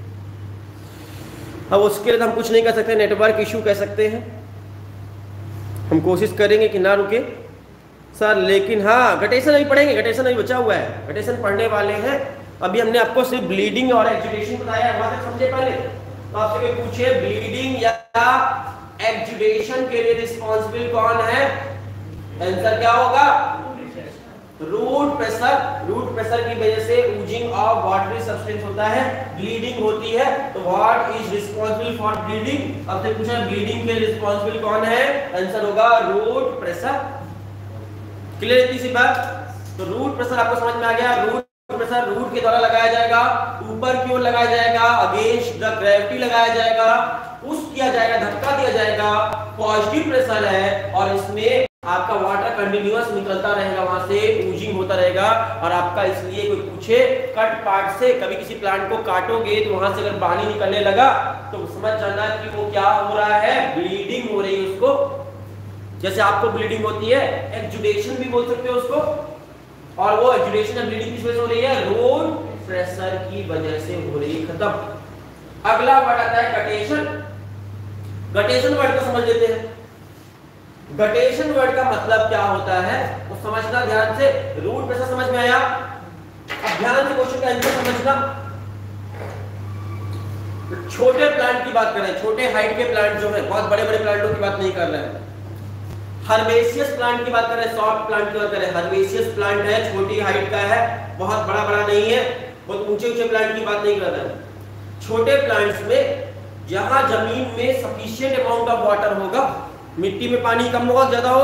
अब उसके लिए हम कुछ नहीं कर सकते, नेटवर्क इशू कह सकते हैं। हम कोशिश करेंगे कि ना रुके सर, लेकिन हाँ गटेशन अभी पढ़ेंगे, गटेशन अभी बचा हुआ है, गटेशन पढ़ने वाले हैं। अभी हमने आपको सिर्फ ब्लीडिंग और एक्जुडेशन बताया है, वहां तक समझे पहले। तो आपसे कोई पूछे ब्लीडिंग या एक्जुडेशन के लिए रिस्पॉन्सिबल कौन है? आंसर क्या होगा? Root pressure. रूट प्रेशर की वजह से ऊजिंग ऑफ वाटरी सब्सटेंस होता है, ब्लीडिंग होती है। तो what is responsible for bleeding? अब से पूछा ब्लीडिंग के रिस्पांसिबल कौन है? आंसर होगा रूट प्रेशर। क्लियर है इसी बात? तो रूट प्रेशर आपको समझ में आ गया। रूट प्रेशर रूट के द्वारा लगाया जाएगा, ऊपर की ओर लगाया जाएगा, अगेंस्ट द ग्रेविटी लगाया जाएगा, पुश किया जाएगा, धक्का दिया जाएगा। पॉजिटिव प्रेशर है और इसमें आपका वाटर कंटिन्यूअस निकलता रहेगा, वहां से ऊजिंग होता रहेगा। और आपका इसलिए कोई पूछे कट पार्ट से, कभी किसी प्लांट को काटोगे तो वहां से अगर पानी निकलने लगा तो समझ जाना कि वो क्या हो रहा है, ब्लीडिंग हो रही है उसको। जैसे आपको ब्लीडिंग होती है, एक्जुडेशन भी बोल सकते हो उसको, और वो एक्जुडेशन या ब्लीडिंग किस वजह से हो रही है? रूट प्रेशर की वजह से हो रही है। खत्म। अगला वर्ड आता है गटेशन। गटेशन वर्ड को समझ लेते हैं। गटेशन वर्ड का मतलब क्या होता है तो समझना ध्यान से। रूट प्रेशर समझ में आया, अब ध्यान से क्वेश्चन का आंसर समझना। छोटे प्लांट की बात करें, छोटे हाइट के प्लांट जो है, बहुत बड़े बड़े प्लांटों की बात नहीं कर रहे हैं। हर्बेशियस प्लांट की बात करें, सॉफ्ट प्लांट की बात करें, हर्बेशियस प्लांट है, छोटी हाइट का है, बहुत बड़ा बड़ा नहीं है, बहुत ऊंचे ऊंचे प्लांट की बात नहीं कर रहे हैं। छोटे प्लांट्स में जहां जमीन में सफिशिएंट अमाउंट ऑफ वाटर होगा, मिट्टी में पानी कम होगा ज्यादा हो,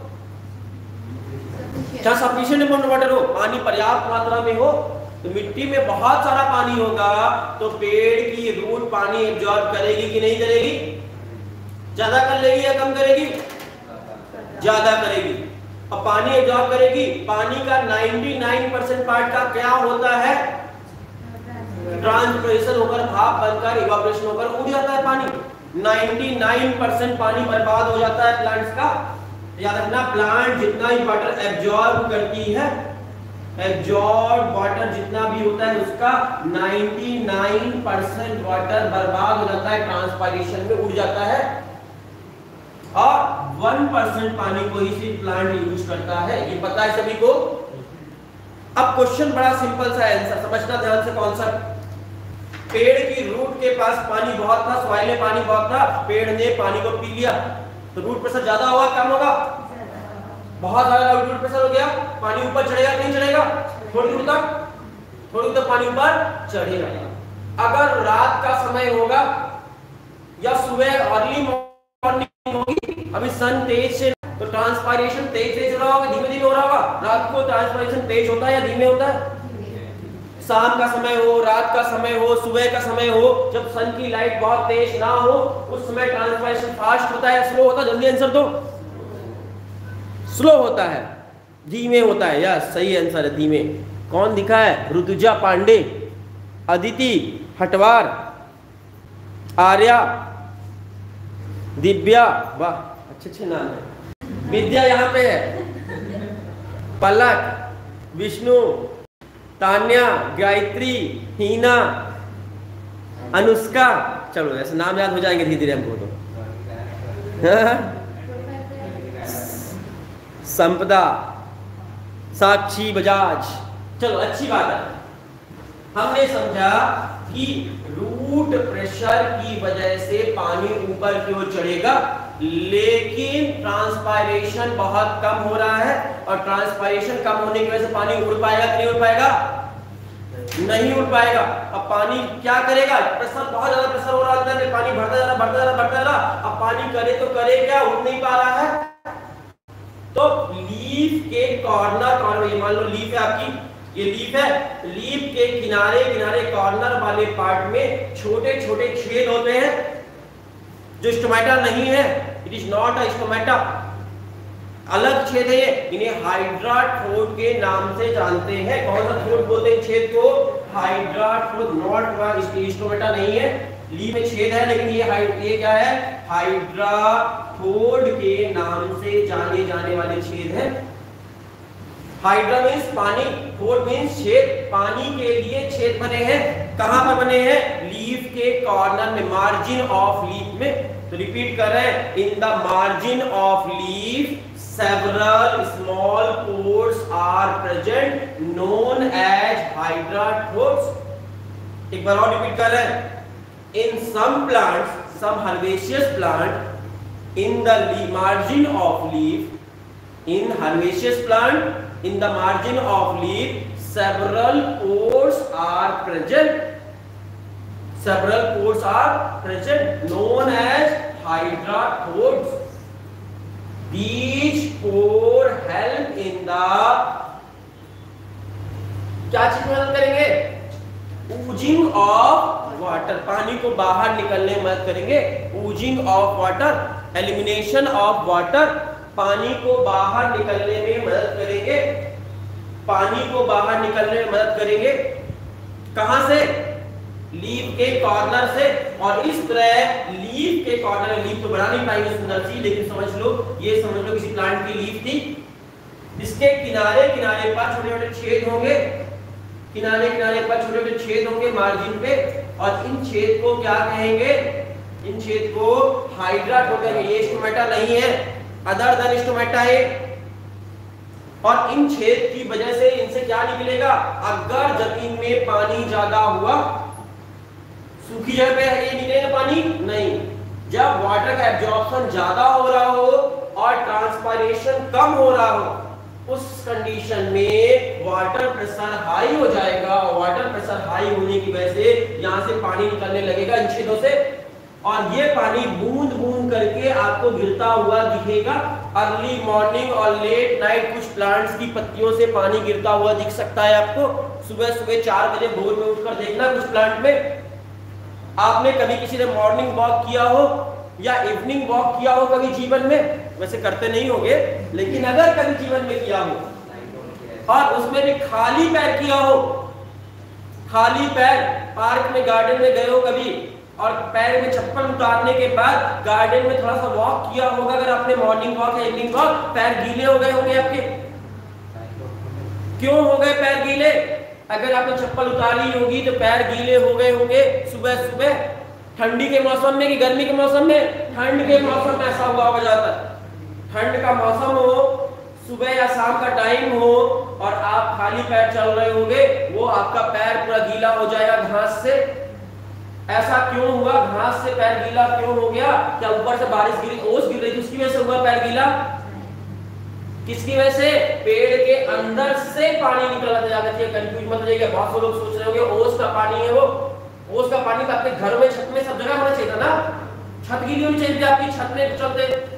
जहां सफिशिएंट अमाउंट ऑफ वाटर हो, पानी पर्याप्त मात्रा में हो, तो मिट्टी में बहुत सारा पानी होगा तो पेड़ की रूट पानी एब्जॉर्ब करेगी कि नहीं करेगी? ज्यादा कर लेगी या कम करेगी? ज्यादा करेगी। अब पानी एब्जॉर्ब करेगी, पानी का निन्यानवे परसेंट पार्ट का क्या होता है? ट्रांसपिरेशन होकर, भाप बनकर, इवापोरेशन होकर उड़ जाता है पानी। निन्यानवे परसेंट पानी बर्बाद हो जाता है प्लांट्स का। याद रखना, प्लांट जितना ही वाटर एब्जॉर्ब करती है, एब्जॉर्ब वाटर जितना भी होता है उसका निन्यानवे परसेंट वाटर बर्बाद हो जाता है, ट्रांसपायरेशन में उड़ जाता है, और वन परसेंट पानी को ही सिर्फ प्लांट यूज करता है। ये पता है सभी को? अब क्वेश्चन बड़ा सिंपल सा है, आंसर समझना ध्यान से। कॉन्सेप्ट, पेड़ की रूट के पास पानी बहुत था, सॉइल में पानी बहुत था, पेड़ ने पानी को पी लिया, तो रूट प्रेशर ज्यादा होगा कम होगा? बहुत ज्यादा रूट प्रेशर हो गया, पानी ऊपर चढ़ेगा नहीं चढ़ेगा? थोड़ी दूर तक, थोड़ी दूर तक पानी ऊपर चढ़ेगा। अगर रात का समय होगा या सुबह अर्ली मॉर्निंग होगी, अभी सन तेज से, तो ट्रांसपायरेशन तेज तेज हो रहा होगा, धीमे धीमे हो रहा होगा? रात को ट्रांसपायरेशन तेज होता है या धीमे होता है? शाम का समय हो, रात का समय हो, सुबह का समय हो, जब सन की लाइट बहुत तेज ना हो, उस समय ट्रांसपायरेशन फास्ट होता है, स्लो होता है? जल्दी आंसर दो। स्लो होता है, धीमे होता है। यस, सही आंसर है, धीमे। कौन दिखा है? ऋतुजा पांडे, अदिति हटवार, आर्या, दिव्या, वाह अच्छे अच्छे नाम है। विद्या यहाँ पे है, पलक, विष्णु, तान्या, गायत्री, हीना, अनुष्का। चलो ऐसे नाम याद हो जाएंगे धीरे धीरे हमको तो। संपदा, साक्षी बजाज। चलो अच्छी बात है, हमने समझा कि रूट प्रेशर की वजह से पानी ऊपर की ओर चढ़ेगा, लेकिन ट्रांसपायरेशन बहुत कम हो रहा है, और ट्रांसपायरेशन कम होने की वजह से पानी उड़ पाएगा कि नहीं उड़ पाएगा? नहीं उड़ पाएगा। अब पानी क्या करेगा? प्रेशर, बहुत ज्यादा प्रेशर हो रहा है, पानी बढ़ता जा रहा बढ़ता जा रहा बढ़ता जा रहा। अब पानी करे तो करे क्या? उड़ नहीं पा रहा है। तो लीफ के कॉर्नर कॉर्नर, ये मान लो लीफ है आपकी, ये लीफ है, लीफ के किनारे किनारे कॉर्नर वाले पार्ट में छोटे छोटे छेद होते हैं जो स्टोमेटा नहीं है, it is not a stomata, अलग छेद है ये। इन्हें हाइड्राथ्रोड के नाम से जानते हैं। कौन सा थ्रोड बोलते हैं छेद को? हाइड्राथ्रोड, नॉट स्टोमेटा नहीं है। लीफ में छेद है, लेकिन ये ये क्या है? हाइड्राथ्रोड के नाम से जाने जाने वाले छेद हैं। हाइड्रा मींस पानी, थ्रोड मींस छेद। पानी के लिए छेद बने हैं, कहां पर बने हैं? लीफ के कॉर्नर में, मार्जिन ऑफ लीफ में। तो रिपीट कर रहे हैं, in the margin of leaf several small pores are present known as hydrathodes. एक बार और रिपीट कर रहे हैं, in some plants, some herbaceous plant, in the margin of leaf In herbaceous plant, in the margin of leaf, several pores are present. Several pores are present, known as hydrathodes. These pore help in the क्या चीज में मदद करेंगे? Oozing of water, पानी को बाहर निकलने में मदद करेंगे. Oozing of water, elimination of water, पानी को बाहर निकलने में मदद करेंगे. पानी को बाहर निकलने में मदद करेंगे. कहां से? लीफ के कॉर्नर से. और इस तरह लीफ के कॉर्नर, लीफ तो बना नहीं पाएंगे सुंदर सी, लेकिन समझ लो, ये समझ लो किसी प्लांट की लीफ थी. इसके किनारे किनारे पर छोटे छोटे छेद होंगे. किनारे किनारे पर छोटे छोटे छेद होंगे मार्जिन पे. और इन छेद को क्या कहेंगे? इन छेद को हाइड्राट कहेंगे. ये स्टोमेटा नहीं है, अदर देन स्टोमेटा है. और इन छेद की वजह से इनसे क्या निकलेगा? अगर जमीन में पानी ज्यादा हुआ, सूखी जगह पे ये निकलेगा पानी नहीं. जब वाटर का एब्जॉर्प्शन ज्यादा हो रहा हो और ट्रांसपायरेशन कम हो रहा हो, उस कंडीशन में वाटर प्रेशर हाई हो जाएगा. वाटर प्रेशर हाई होने की वजह से यहां से पानी निकलने लगेगा इन छेदों से. और ये पानी बूंद बूंद करके आपको गिरता हुआ दिखेगा. अर्ली मॉर्निंग और लेट नाइट कुछ प्लांट्स की पत्तियों से पानी गिरता हुआ दिख सकता है आपको. सुबह सुबह चार बजे भोर में उठकर देखना कुछ प्लांट में. आपने कभी किसी ने मॉर्निंग वॉक किया हो या इवनिंग वॉक किया हो कभी जीवन में? वैसे करते नहीं होंगे, लेकिन अगर कभी जीवन में किया हो और उसमें भी खाली पैर किया हो, खाली पैर पार्क में गार्डन में गए हो कभी और पैर में चप्पल उतारने के बाद गार्डन में थोड़ा सा वॉक किया होगा, अगर आपने मॉर्निंग वॉक या इवनिंग वॉक, पैर गीले हो गए होंगे आपके. क्यों हो गए पैर गीले? अगर आपने चप्पल उतारी होगी तो पैर गीले हो गए होंगे सुबह सुबह. ठंडी के मौसम में कि गर्मी के मौसम में? ठंड के मौसम में ऐसा हुआ हो जाता है. ठंड का मौसम हो, सुबह या शाम का टाइम हो और आप खाली पैर चल रहे होंगे, वो आपका पैर पूरा गीला हो जाएगा घास से. ऐसा क्यों हुआ? घास से पैर गीला क्यों हो गया? क्या ऊपर से बारिश गिरी, ओस गिर रही थी, उसकी वजह से हुआ पैर गीला? किसकी वजह से? पेड़ के अंदर से पानी निकल रहा था. याद रखिए, कंफ्यूज मत हो जाइएगा. बहुत से लोग सोच रहे होंगे ओस का पानी है वो. ओस का पानी तो आपके घर में, छत में, सब जगह होना चाहिए था ना. छत गीली होनी चाहिए थी आपकी. छत में चलते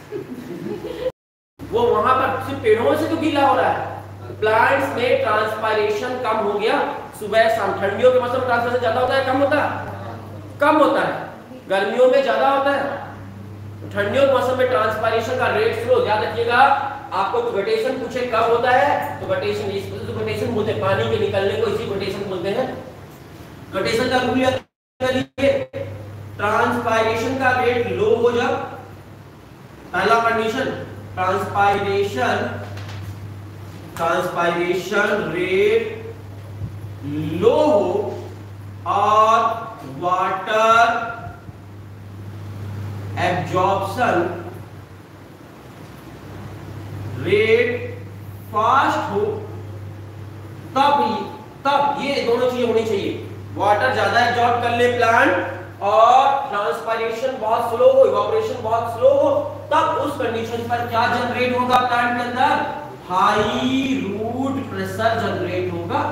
वो वहां पर सिर्फ पेड़ों से तो गीला हो रहा है. प्लांट्स में ट्रांसपायरेशन कम हो गया सुबह शाम. ठंडियों के मौसम में ट्रांसपायरेशन ज्यादा होता है, कम होता है? कम होता है. गर्मियों में ज्यादा होता है. ठंडियों के मौसम में ट्रांसपायरेशन का रेट स्लो. याद रखिएगा, आपको वेटेशन पूछे कब होता है तो वेटेशन, इस तो वेटेशन बोलते हैं पानी के निकलने को, इसी वेटेशन बोलते हैं. वेटेशन का रूल याद करिए. ट्रांसपायरेशन का रेट लो हो जब, पहला condition, transpiration transpiration rate low हो और वाटर एब्जॉर्प्शन रेट फास्ट हो, तब तब ये दोनों चीजें होनी चाहिए. वाटर ज्यादा एब्जॉर्ब कर ले प्लांट और ट्रांसपायरेशन बहुत स्लो हो, इवैपोरेशन बहुत स्लो हो, तब उस कंडीशन पर क्या जनरेट होगा प्लांट के अंदर? हाई रूट प्रेशर जनरेट होगा.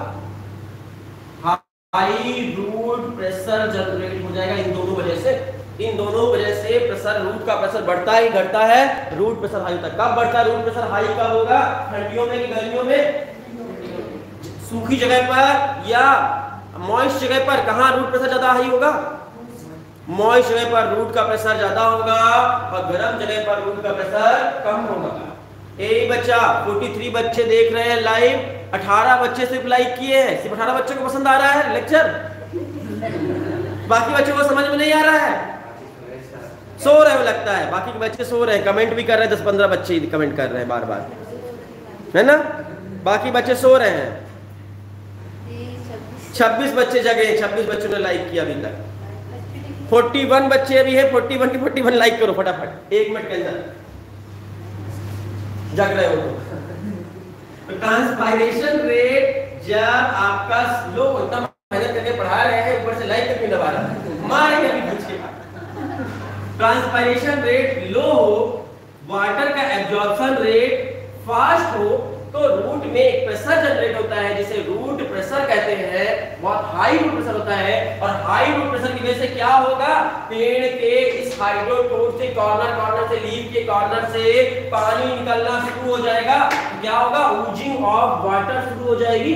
हाई रूट प्रेशर जनरेट हो जाएगा इन दोनों वजह से. इन दोनों वजह से प्रेशर, रूट का प्रेशर बढ़ता ही घटता है. रूट प्रेशर हाई होता है. कब बढ़ता है रूट प्रेशर हाई? कब होगा? ठंडियों में कि गर्मियों में? सूखी जगह पर या मॉइस्ट जगह पर. कहां रूट प्रेशर ज्यादा हाई होगा? मॉइस्ट जगह पर रूट का प्रेशर ज्यादा होगा और गर्म जगह पर रूट का प्रेशर कम होगा. एक बच्चा, तैंतालीस बच्चे देख रहे हैं लाइव, अठारह बच्चे सिर्फ लाइक किए हैं. सिर्फ अठारह बच्चों को पसंद आ रहा है लेक्चर, बाकी बच्चों को समझ में नहीं आ रहा है. सो रहे हो लगता है, बाकी के बच्चे सो रहे हैं. कमेंट भी कर रहे हैं, दस पंद्रह बच्चे कमेंट कर रहे हैं बार बार, है ना. बाकी बच्चे सो रहे हैं. छब्बीस बच्चे जगे, छब्बीस बच्चों ने लाइक किया अभी तक. इकतालीस बच्चे अभी है. इकतालीस के इकतालीस लाइक करो फटाफट, एक मिनट के अंदर. जग रहे हो तो. ट्रांसपायरेशन रेट जब आपका स्लो, इतना मेहनत करके पढ़ा रहे हैं, ऊपर से लाइक करके दबा रहा है, मारेंगे अभी पूछ के. ट्रांसपायरेशन रेट लो हो, वाटर का एब्जॉर्प्शन रेट फास्ट हो तो रूट में एक प्रेशर जनरेट होता है जिसे रूट प्रेशर कहते हैं, बहुत हाई रूट प्रेशर होता है। और हाई रूट प्रेशर की वजह से क्या होगा, पेड़ के इस हाइड्रोटोड से कॉर्नर कॉर्नर से लीफ के कॉर्नर से पानी निकलना शुरू हो जाएगा। क्या होगा, ऊजिंग ऑफ वाटर शुरू हो जाएगी।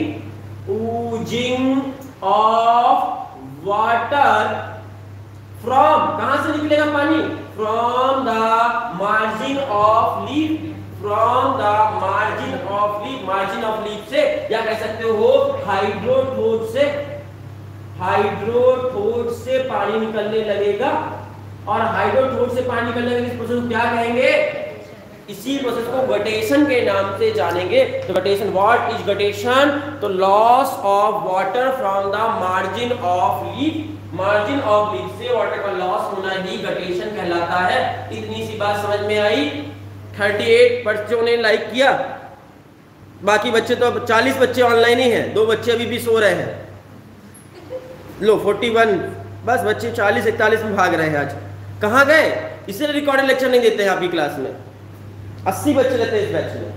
ऊजिंग ऑफ वाटर फ्रॉम, कहां से निकलेगा पानी, from the margin of leaf, from the margin of leaf, margin of leaf से, या कह सकते हो हाइड्रोटोड से, हाइड्रोटोड से पानी निकलने लगेगा। और हाइड्रोटोड से पानी निकलने के इस प्रोसेस को क्या कहेंगे, इसी प्रोसेस को गटेशन के नाम से जानेंगे। तो गटेशन, व्हाट इज गटेशन, तो loss of water from the margin of leaf, margin of leaf से वाटर का लॉस होना ही गटेशन कहलाता है। इतनी सी बात समझ में आई। अड़तीस बच्चों ने लाइक किया, बाकी बच्चे तो अब चालीस बच्चे ऑनलाइन ही हैं, दो बच्चे अभी भी सो रहे हैं। लो इकतालीस, बस बच्चे चालीस इकतालीस में भाग रहे हैं। आज कहाँ गए, इसलिए रिकॉर्डेड लेक्चर नहीं देते हैं आपकी क्लास में। अस्सी बच्चे रहते हैं इस बैच में,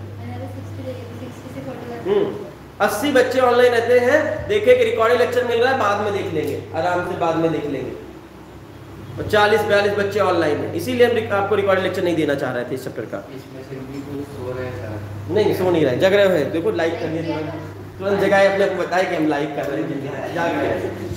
हम्म अस्सी बच्चे ऑनलाइन रहते हैं। देखे कि रिकॉर्डेड लेक्चर मिल रहा है, बाद में देख लेंगे, आराम से बाद में देख लेंगे। और चालीस बयालीस बच्चे ऑनलाइन है, इसीलिए हम आपको रिकॉर्डेड लेक्चर नहीं देना चाह रहे थे इस चैप्टर का। इसमें से भी कोई सो रहे हैं, नहीं सो नहीं रहे, जग रहे हैं। देखो लाइक करिए, तुरंत जगह अपने को बताए कि हम लाइक कर रहे हैं, जाग रहे हैं।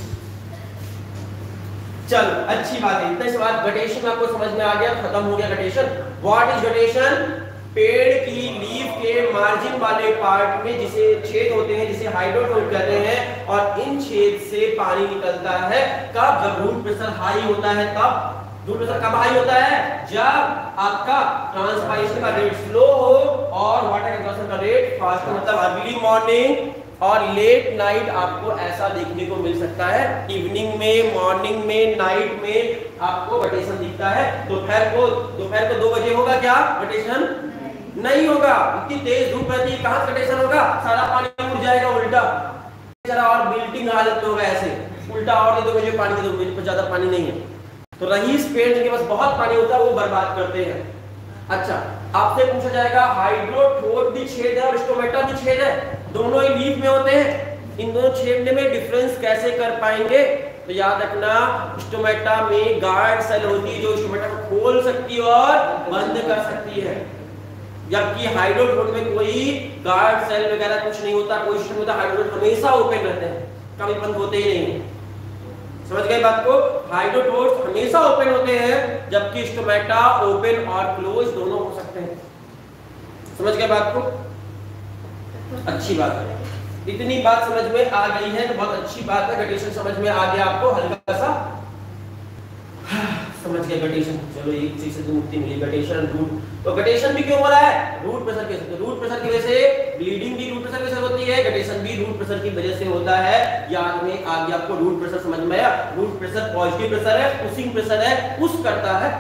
चल अच्छी बात है, इतने सवाल गटेशन आपको समझ में आ गया, खत्म हो गया गटेशन। व्हाट इज गटेशन, पेड़ की लीफ के मार्जिन वाले पार्ट में जिसे छेद होते हैं, जिसे हाइड्रोटोड कहते हैं, और इन छेद से पानी निकलता है। कब, जब रूट प्रेशर हाई होता है। तब रूट प्रेशर कब हाई होता है, जब आपका ट्रांसपायरेशन का रेट स्लो हो और वाटर कंजम्पशन का रेट फास्ट हो। मतलब अर्ली मॉर्निंग और लेट नाइट आपको ऐसा देखने को मिल सकता है। इवनिंग में, मॉर्निंग में, नाइट में आपको गटेशन दिखता है। दोपहर को दोपहर को दो बजे होगा क्या गटेशन, नहीं होगा, इतनी तेज धूप रहती है, कहां से गटेशन होगा, सारा पानी उड़ जाएगा उल्टा, जरा और बिल्टिंग हालत में होगा ऐसे उल्टा, और दो बजे पानी दे दो, ज्यादा पानी नहीं है। तो रईस पेड़ जिनके पास बहुत पानी होता है वो बर्बाद करते हैं। अच्छा, आपसे पूछा जाएगा हाइड्रोटोड भी छेद है और स्टोमेटा भी छेद है, दोनों ही लीफ में होते हैं, इन दोनों छेद में डिफरेंस कैसे कर पाएंगे। तो याद रखना, स्टोमेटा में गार्ड सेल होती है जो स्टोमेटा को खोल सकती है और बंद कर सकती है, जबकि हाइड्रोटोड में कोई गार्ड सेल वगैरह कुछ नहीं होता, कोई सिस्टम होता। हाइड्रोटोड हमेशा ओपन रहते हैं, कभी बंद होते ही नहीं। समझ गए बात को, हाइड्रोटोड हमेशा ओपन होते हैं, जबकि स्टोमेटा ओपन और क्लोज दोनों हो सकते हैं। समझ गए बात को, अच्छी बात है। इतनी बात समझ में आ गई है तो बहुत अच्छी बात है। गटेशन समझ में आ गया आपको, हल्का सा समझ गए गटेशन। चलो एक चीज से मुक्ति मिली, गटेशन रूट। तो गटेशन भी क्यों हो रहा है, रूट प्रेशर के वजह से। रूट प्रेशर की वजह से ब्लीडिंग भी रूट प्रेशर की वजह से होती है, गटेशन भी रूट प्रेशर की वजह से होता है। याद में आ गया आपको, रूट प्रेशर समझ में आया। रूट प्रेशर पॉजिटिव प्रेशर है, पुशिंग प्रेशर है, पुश करता है,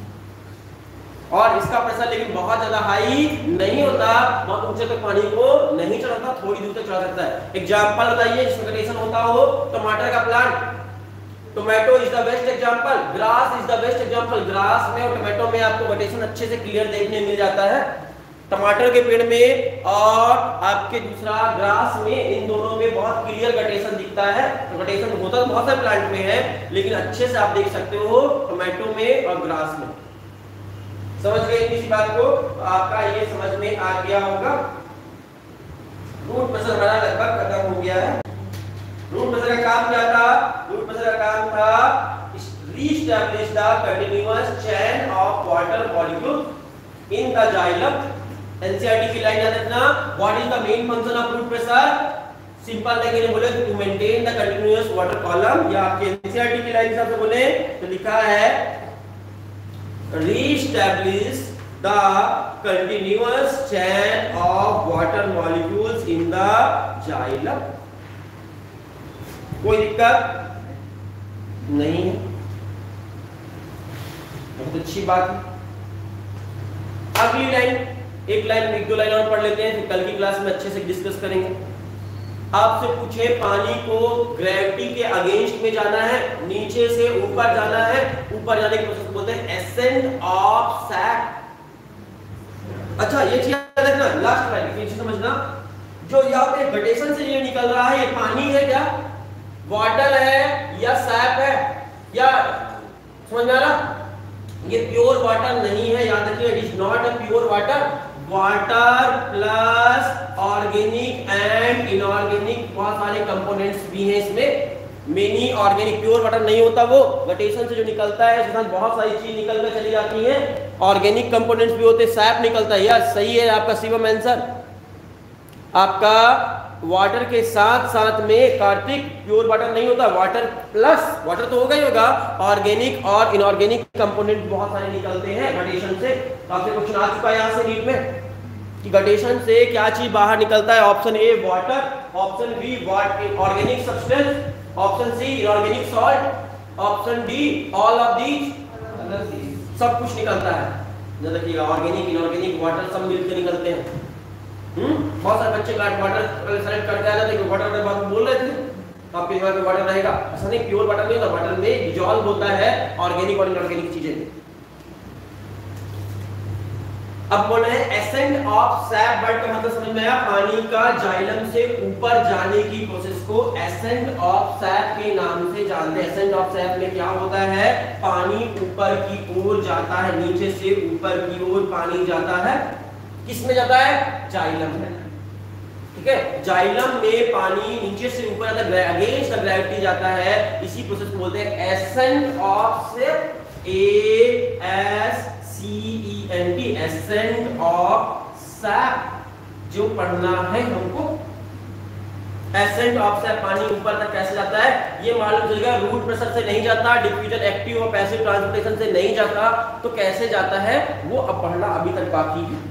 और इसका प्रेशर लेकिन बहुत ज्यादा हाई नहीं होता, बहुत ऊंचे तक पानी को नहीं चढ़ाता, थोड़ी दूर तक चढ़ा सकता है। एग्जांपल बताइए जिसमें गटेशन होता हो। टमाटर का plant, tomato is the best example, grass is the best example. Grass में और टोमेटो में आपको गटेशन अच्छे से क्लियर देखने मिल जाता है, टमाटर के पेड़ में और आपके दूसरा ग्रास में, इन दोनों में बहुत क्लियर गटेशन दिखता है। तो गटेशन होता तो बहुत सारे प्लांट में है, लेकिन अच्छे से आप देख सकते हो टोमेटो में और ग्रास में। समझ गए इसी बात को, आपका ये समझ में आ गया होगा। रूट प्रेशर हमारा लगभग खत्म हो गया है। रूट प्रेशर का काम क्या था, रूट प्रेशर का काम था reestablish the continuous chain of water molecule in the xylem. NCERT की लाइन याद रखना, what is the main function of root pressure. Simple तरीके से बोले to maintain the continuous water column, या आपके एनसीईआरटी की लाइन हिसाब से बोले तो लिखा है re-establish the continuous chain of water molecules in the xylem। कोई दिक्कत नहीं है, बहुत अच्छी बात है। अगली लाइन, एक लाइन एक दो लाइन और पढ़ लेते हैं, फिर कल की क्लास में अच्छे से डिस्कस करेंगे। आपसे पूछे पानी को ग्रेविटी के अगेंस्ट में जाना है, नीचे से ऊपर जाना है, ऊपर जाने के प्रोसेस को बोलते हैं एसेंट ऑफ सैक। अच्छा ये चीज याद रखना, लास्ट लाइन ये चीज समझना, जो यहाँ पे गटेशन से ये निकल रहा है ये पानी है क्या, वाटर है या सैप है, या समझ में आ रहा, ये प्योर वाटर नहीं है, याद रखिए it is not a pure water, water plus organic and inorganic बहुत सारे कंपोनेंट्स भी हैं इसमें, मेनी ऑर्गेनिक, प्योर वाटर नहीं होता वो, गटेशन से जो निकलता है उसके साथ बहुत सारी चीज निकल कर चली जाती हैं, ऑर्गेनिक कंपोनेंट्स भी होते हैं, सैप निकलता है, यस सही है आपका शिवम आंसर, आपका वाटर के साथ साथ में कार्तिक प्योर वाटर नहीं होता, वाटर प्लस वाटर तो होगा ही होगा, ऑर्गेनिक और इनऑर्गेनिक कंपोनेंट बहुत सारे निकलते हैं गटेशन से। तो आपसे क्वेश्चन आ चुका है यहाँ से नीट में कि गटेशन से क्या चीज बाहर निकलता है, option A water, option B organic substance, option C inorganic salt, option D all of these, सब कुछ निकलता है, याद रखिएगा ऑर्गेनिक इनऑर्गेनिक वाटर सब मिलकर निकलते हैं। हम्म बहुत सारे बच्चे वाटर सेलेक्ट करके आ जाते हैं, वाटर में बात बोल रहे थे तो आपके दिमाग में वाटर रहेगा, ऐसा नहीं प्योर वाटर नहीं होता, वाटर में डिसॉल्व होता है ऑर्गेनिक और इनऑर्गेनिक चीजें। अब बोल रहे हैं एसेंट ऑफ सैप, वर्ड का मतलब समझ में आया, पानी का जाइलम से ऊपर जाने की प्रोसेस को एसेंट ऑफ सैप के नाम से जानते हैं। एसेंट ऑफ सैप में क्या होता है, पानी ऊपर की ओर जाता है, नीचे से ऊपर की ओर पानी जाता है, किस में जाता है, जाइलम में, ठीक है, जाइलम में पानी नीचे से ऊपर अगेंस्ट द ग्रेविटी जाता है, इसी प्रोसेस को बोलते हैं ascent of sap, A S C E N T, ascent of sap, जो पढ़ना है हमको, एसेंट ऑफ सैप पानी ऊपर तक कैसे जाता है ये मालूम चलेगा, रूट प्रेशर से नहीं जाता, डिफ्यूजन एक्टिव और पैसिव ट्रांसपोर्टेशन से नहीं जाता, तो कैसे जाता है वो अब पढ़ना अभी तक बाकी है,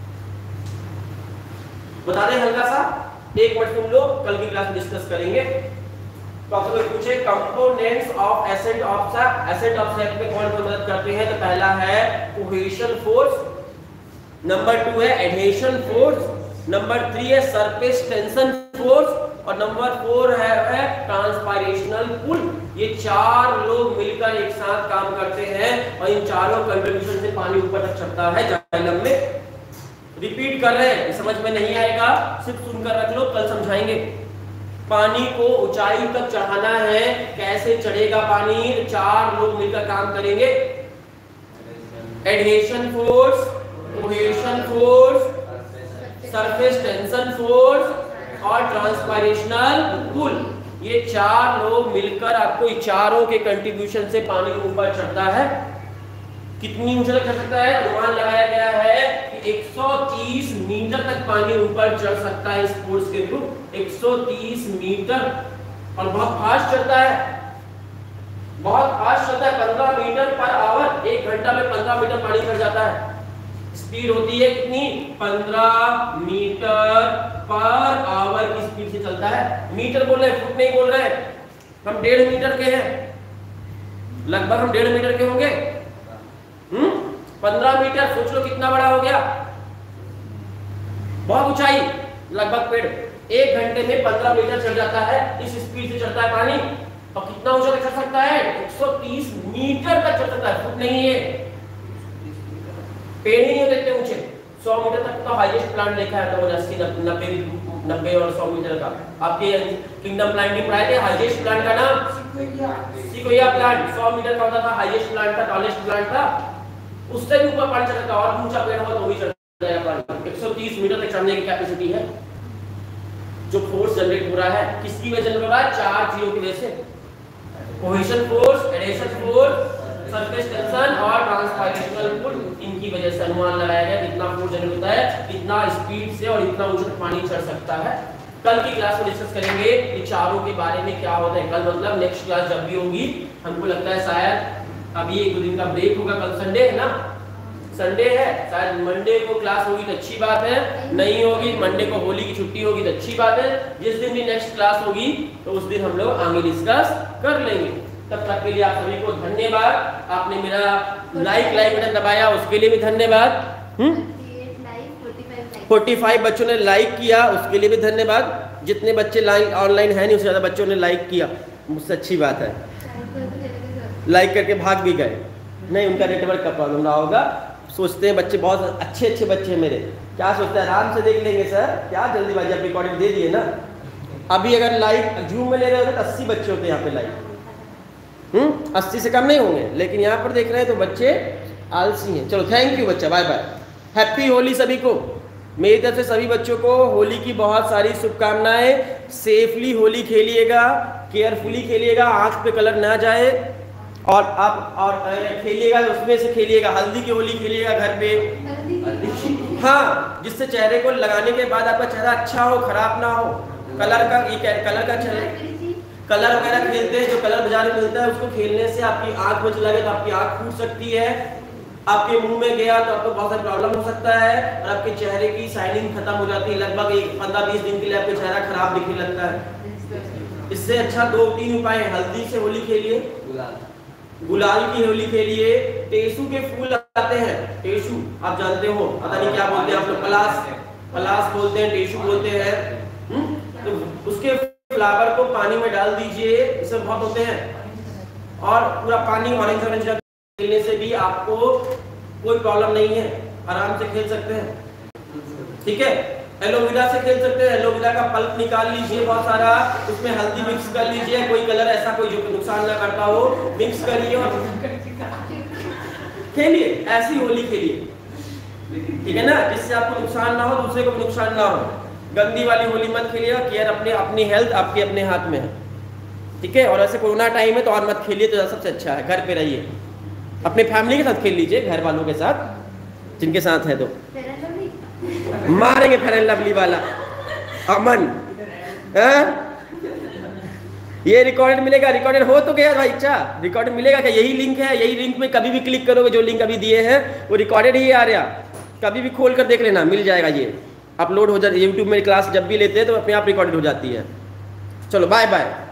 बता दें हल्का सा, एक मिनट तुम लोग कल की क्लास में डिस्कस करेंगे। तो आपसे कोई पूछे components of ascent of sap, ascent of sap में कौन कौन मदद करते हैं, तो पहला है कोहेशन फोर्स, नंबर टू है एडहेशन फोर्स, नंबर थ्री है सरफेस टेंशन फोर्स, और नंबर फोर है, है ट्रांसपायरेशनल पुल। ये चार लोग मिलकर एक साथ काम करते हैं और इन चारों कंट्रीब्यूशन से पानी ऊपर तक चढ़ता है जाइलम में। रिपीट कर रहे हैं, समझ में नहीं आएगा सिर्फ सुनकर रख लो, कल समझाएंगे। पानी को ऊंचाई तक चढ़ाना है, कैसे चढ़ेगा पानी, चार लोग मिलकर काम करेंगे, adhesion force, cohesion force, surface tension force और ट्रांसपायरेशनल पुल, ये चार लोग मिलकर आपको चारों के कंट्रीब्यूशन से पानी ऊपर चढ़ता है। कितनी ऊंचाई तक चढ़ सकता है, अनुमान लगाया गया है कि एक सौ तीस मीटर तक पानी ऊपर चढ़ सकता है इस फोर्स के थ्रू, एक सौ तीस मीटर, और बहुत फास्ट चढ़ता है, बहुत फास्ट चलता है, पंद्रह मीटर पर आवर, एक घंटा में पंद्रह मीटर पानी चढ़ जाता है। स्पीड होती है कितनी, पंद्रह मीटर पर आवर की स्पीड से चलता है। मीटर बोल रहे हैं, फुट नहीं बोल रहे हैं, हम डेढ़ मीटर के हैं, लगभग हम डेढ़ मीटर के होंगे। हम्म पंद्रह मीटर सोच लो कितना बड़ा हो गया, बहुत ऊंचाई, लगभग पेड़ एक घंटे में पंद्रह मीटर चढ़ जाता है, इस स्पीड से चढ़ता है पानी। और कितना ऊंचा तक चढ़ सकता है, एक सौ तीस मीटर तक चढ़ सकता है, फुट नहीं है, पेड़ ही नहीं होते इतने ऊंचे। सौ मीटर तक तो हाईएस्ट प्लांट देखा है, तो अस्सी नब्बे नब्बे और सौ मीटर का। आपके किंगडम प्लांट की पढ़ाई थे, हाईएस्ट प्लांट का नाम सिकोया प्लांट, सौ मीटर का होता था, हाईएस्ट प्लांट था, टॉलेस्ट प्लांट था, उससे भी ऊपर पानी चढ़ता, और ऊंचा पेड़ होगा तो भी चढ़ जाएगा पानी। एक सौ तीस मीटर तक चढ़ने की कैपेसिटी है। जो फोर्स जनरेट हो रहा है किसकी वजह से हो रहा है, चार चीजों की वजह से, cohesion force, adhesion force, surface tension और ट्रांसपायरेशनल पुल, इनकी वजह से अनुमान लगाया गया कितना फोर्स जनरेट होता है, इतना स्पीड से और इतना ऊंचा पानी चढ़ सकता है। कल की क्लास में डिस्कस करेंगे ये चारों के बारे में क्या होता है। कल मतलब नेक्स्ट क्लास जब भी होगी, हमको लगता है शायद अभी एक दो दिन का ब्रेक होगा, कल संडे है ना, संडे है, शायद मंडे को क्लास होगी तो अच्छी बात है, नहीं होगी मंडे को होली की छुट्टी होगी तो अच्छी बात है। जिस दिन भी नेक्स्ट क्लास होगी तो उस दिन हम लोग आगे डिस्कस कर लेंगे। तब तक के लिए आप सभी को धन्यवाद, आपने मेरा लाइक लाइक बटन दबाया उसके लिए भी धन्यवाद। हम्म पैंतालीस बच्चों ने लाइक किया उसके लिए भी धन्यवाद। जितने बच्चे लाइन ऑनलाइन है नहीं उससे ज्यादा बच्चों ने लाइक किया, मुझसे अच्छी बात है। लाइक करके भाग भी गए, नहीं उनका नेटवर्क का प्रॉब्लम रहा होगा। सोचते हैं बच्चे, बहुत अच्छे अच्छे बच्चे हैं मेरे, क्या सोचते हैं आराम से देख लेंगे सर, क्या जल्दीबाजी, आप रिकॉर्डिंग दे दिए ना। अभी अगर लाइव जूम में ले रहे होते तो अस्सी बच्चे होते हैं यहाँ पे लाइव, हम्म अस्सी से कम नहीं होंगे, लेकिन यहाँ पर देख रहे हैं तो बच्चे आलसी हैं। चलो थैंक यू बच्चा, बाय बाय, हैप्पी होली सभी को। मेरी तरफ से सभी बच्चों को होली की बहुत सारी शुभकामनाएं। सेफली होली खेलिएगा, केयरफुली खेलिएगा, आंख पे कलर ना जाए, और आप और खेलिएगा उसमें से खेलिएगा, हल्दी की होली खेलिएगा घर पे, हाँ, जिससे चेहरे को लगाने के बाद आपका चेहरा अच्छा हो, खराब ना हो। कलर का ये कलर का चेहरा कलर वगैरह खेलते हैं, जो कलर बाजार में मिलता है उसको खेलने से आपकी आंख में चला गया तो आपकी आंख फूट सकती है, आपके मुंह में गया तो आपको बहुत सारा प्रॉब्लम हो सकता है, और आपके चेहरे की शाइनिंग खत्म हो जाती है, लगभग एक पंद्रह बीस दिन के लिए आपका चेहरा खराब दिखने लगता है। इससे अच्छा दो तीन उपाय है, हल्दी से होली खेलिए, गुलाल की होली खेलिए, टेसू के फूल आते हैं, टेसू आप जानते हो, पता नहीं क्या बोलते हैं आप लोग, पलास पलास बोलते हैं, टेसू बोलते हैं, तो उसके फ्लावर को पानी में डाल दीजिए, इससे बहुत होते हैं, और पूरा पानी ऑरेंज ऑरेंज खेलने से भी आपको कोई प्रॉब्लम नहीं है, आराम से खेल सकते हैं, ठीक है। एलोवेरा से खेल सकते हैं, एलोवेरा का पल्प निकाल लीजिए बहुत सारा, उसमें हल्दी मिक्स कर लीजिए, कोई कलर ऐसा कोई जो नुकसान ना करता हो, मिक्स करिए और खेलिए, ऐसी होली खेलिए, ठीक है ना, जिससे आपको नुकसान ना हो, दूसरे को भी नुकसान ना हो। गंदी वाली होली मत खेलिएगा, केयर अपने अपनी हेल्थ आपके अपने हाथ में है, ठीक है। और ऐसे कोरोना टाइम है तो और मत खेलिए, तो सबसे अच्छा है घर पे रहिए, अपने फैमिली के साथ खेल लीजिए, घर वालों के साथ जिनके साथ है, तो मारेंगे फेयर एंड लवली वाला अमन, है? ये रिकॉर्डेड मिलेगा, रिकॉर्डेड हो तो गया भाई, अच्छा रिकॉर्डेड मिलेगा क्या? यही लिंक है, यही लिंक में कभी भी क्लिक करोगे, जो लिंक अभी दिए हैं वो रिकॉर्डेड ही आ रहा, कभी भी खोल कर देख लेना, मिल जाएगा, ये अपलोड हो जाती है यूट्यूब में, क्लास जब भी लेते हैं तो अपने आप रिकॉर्डेड हो जाती है। चलो बाय बाय।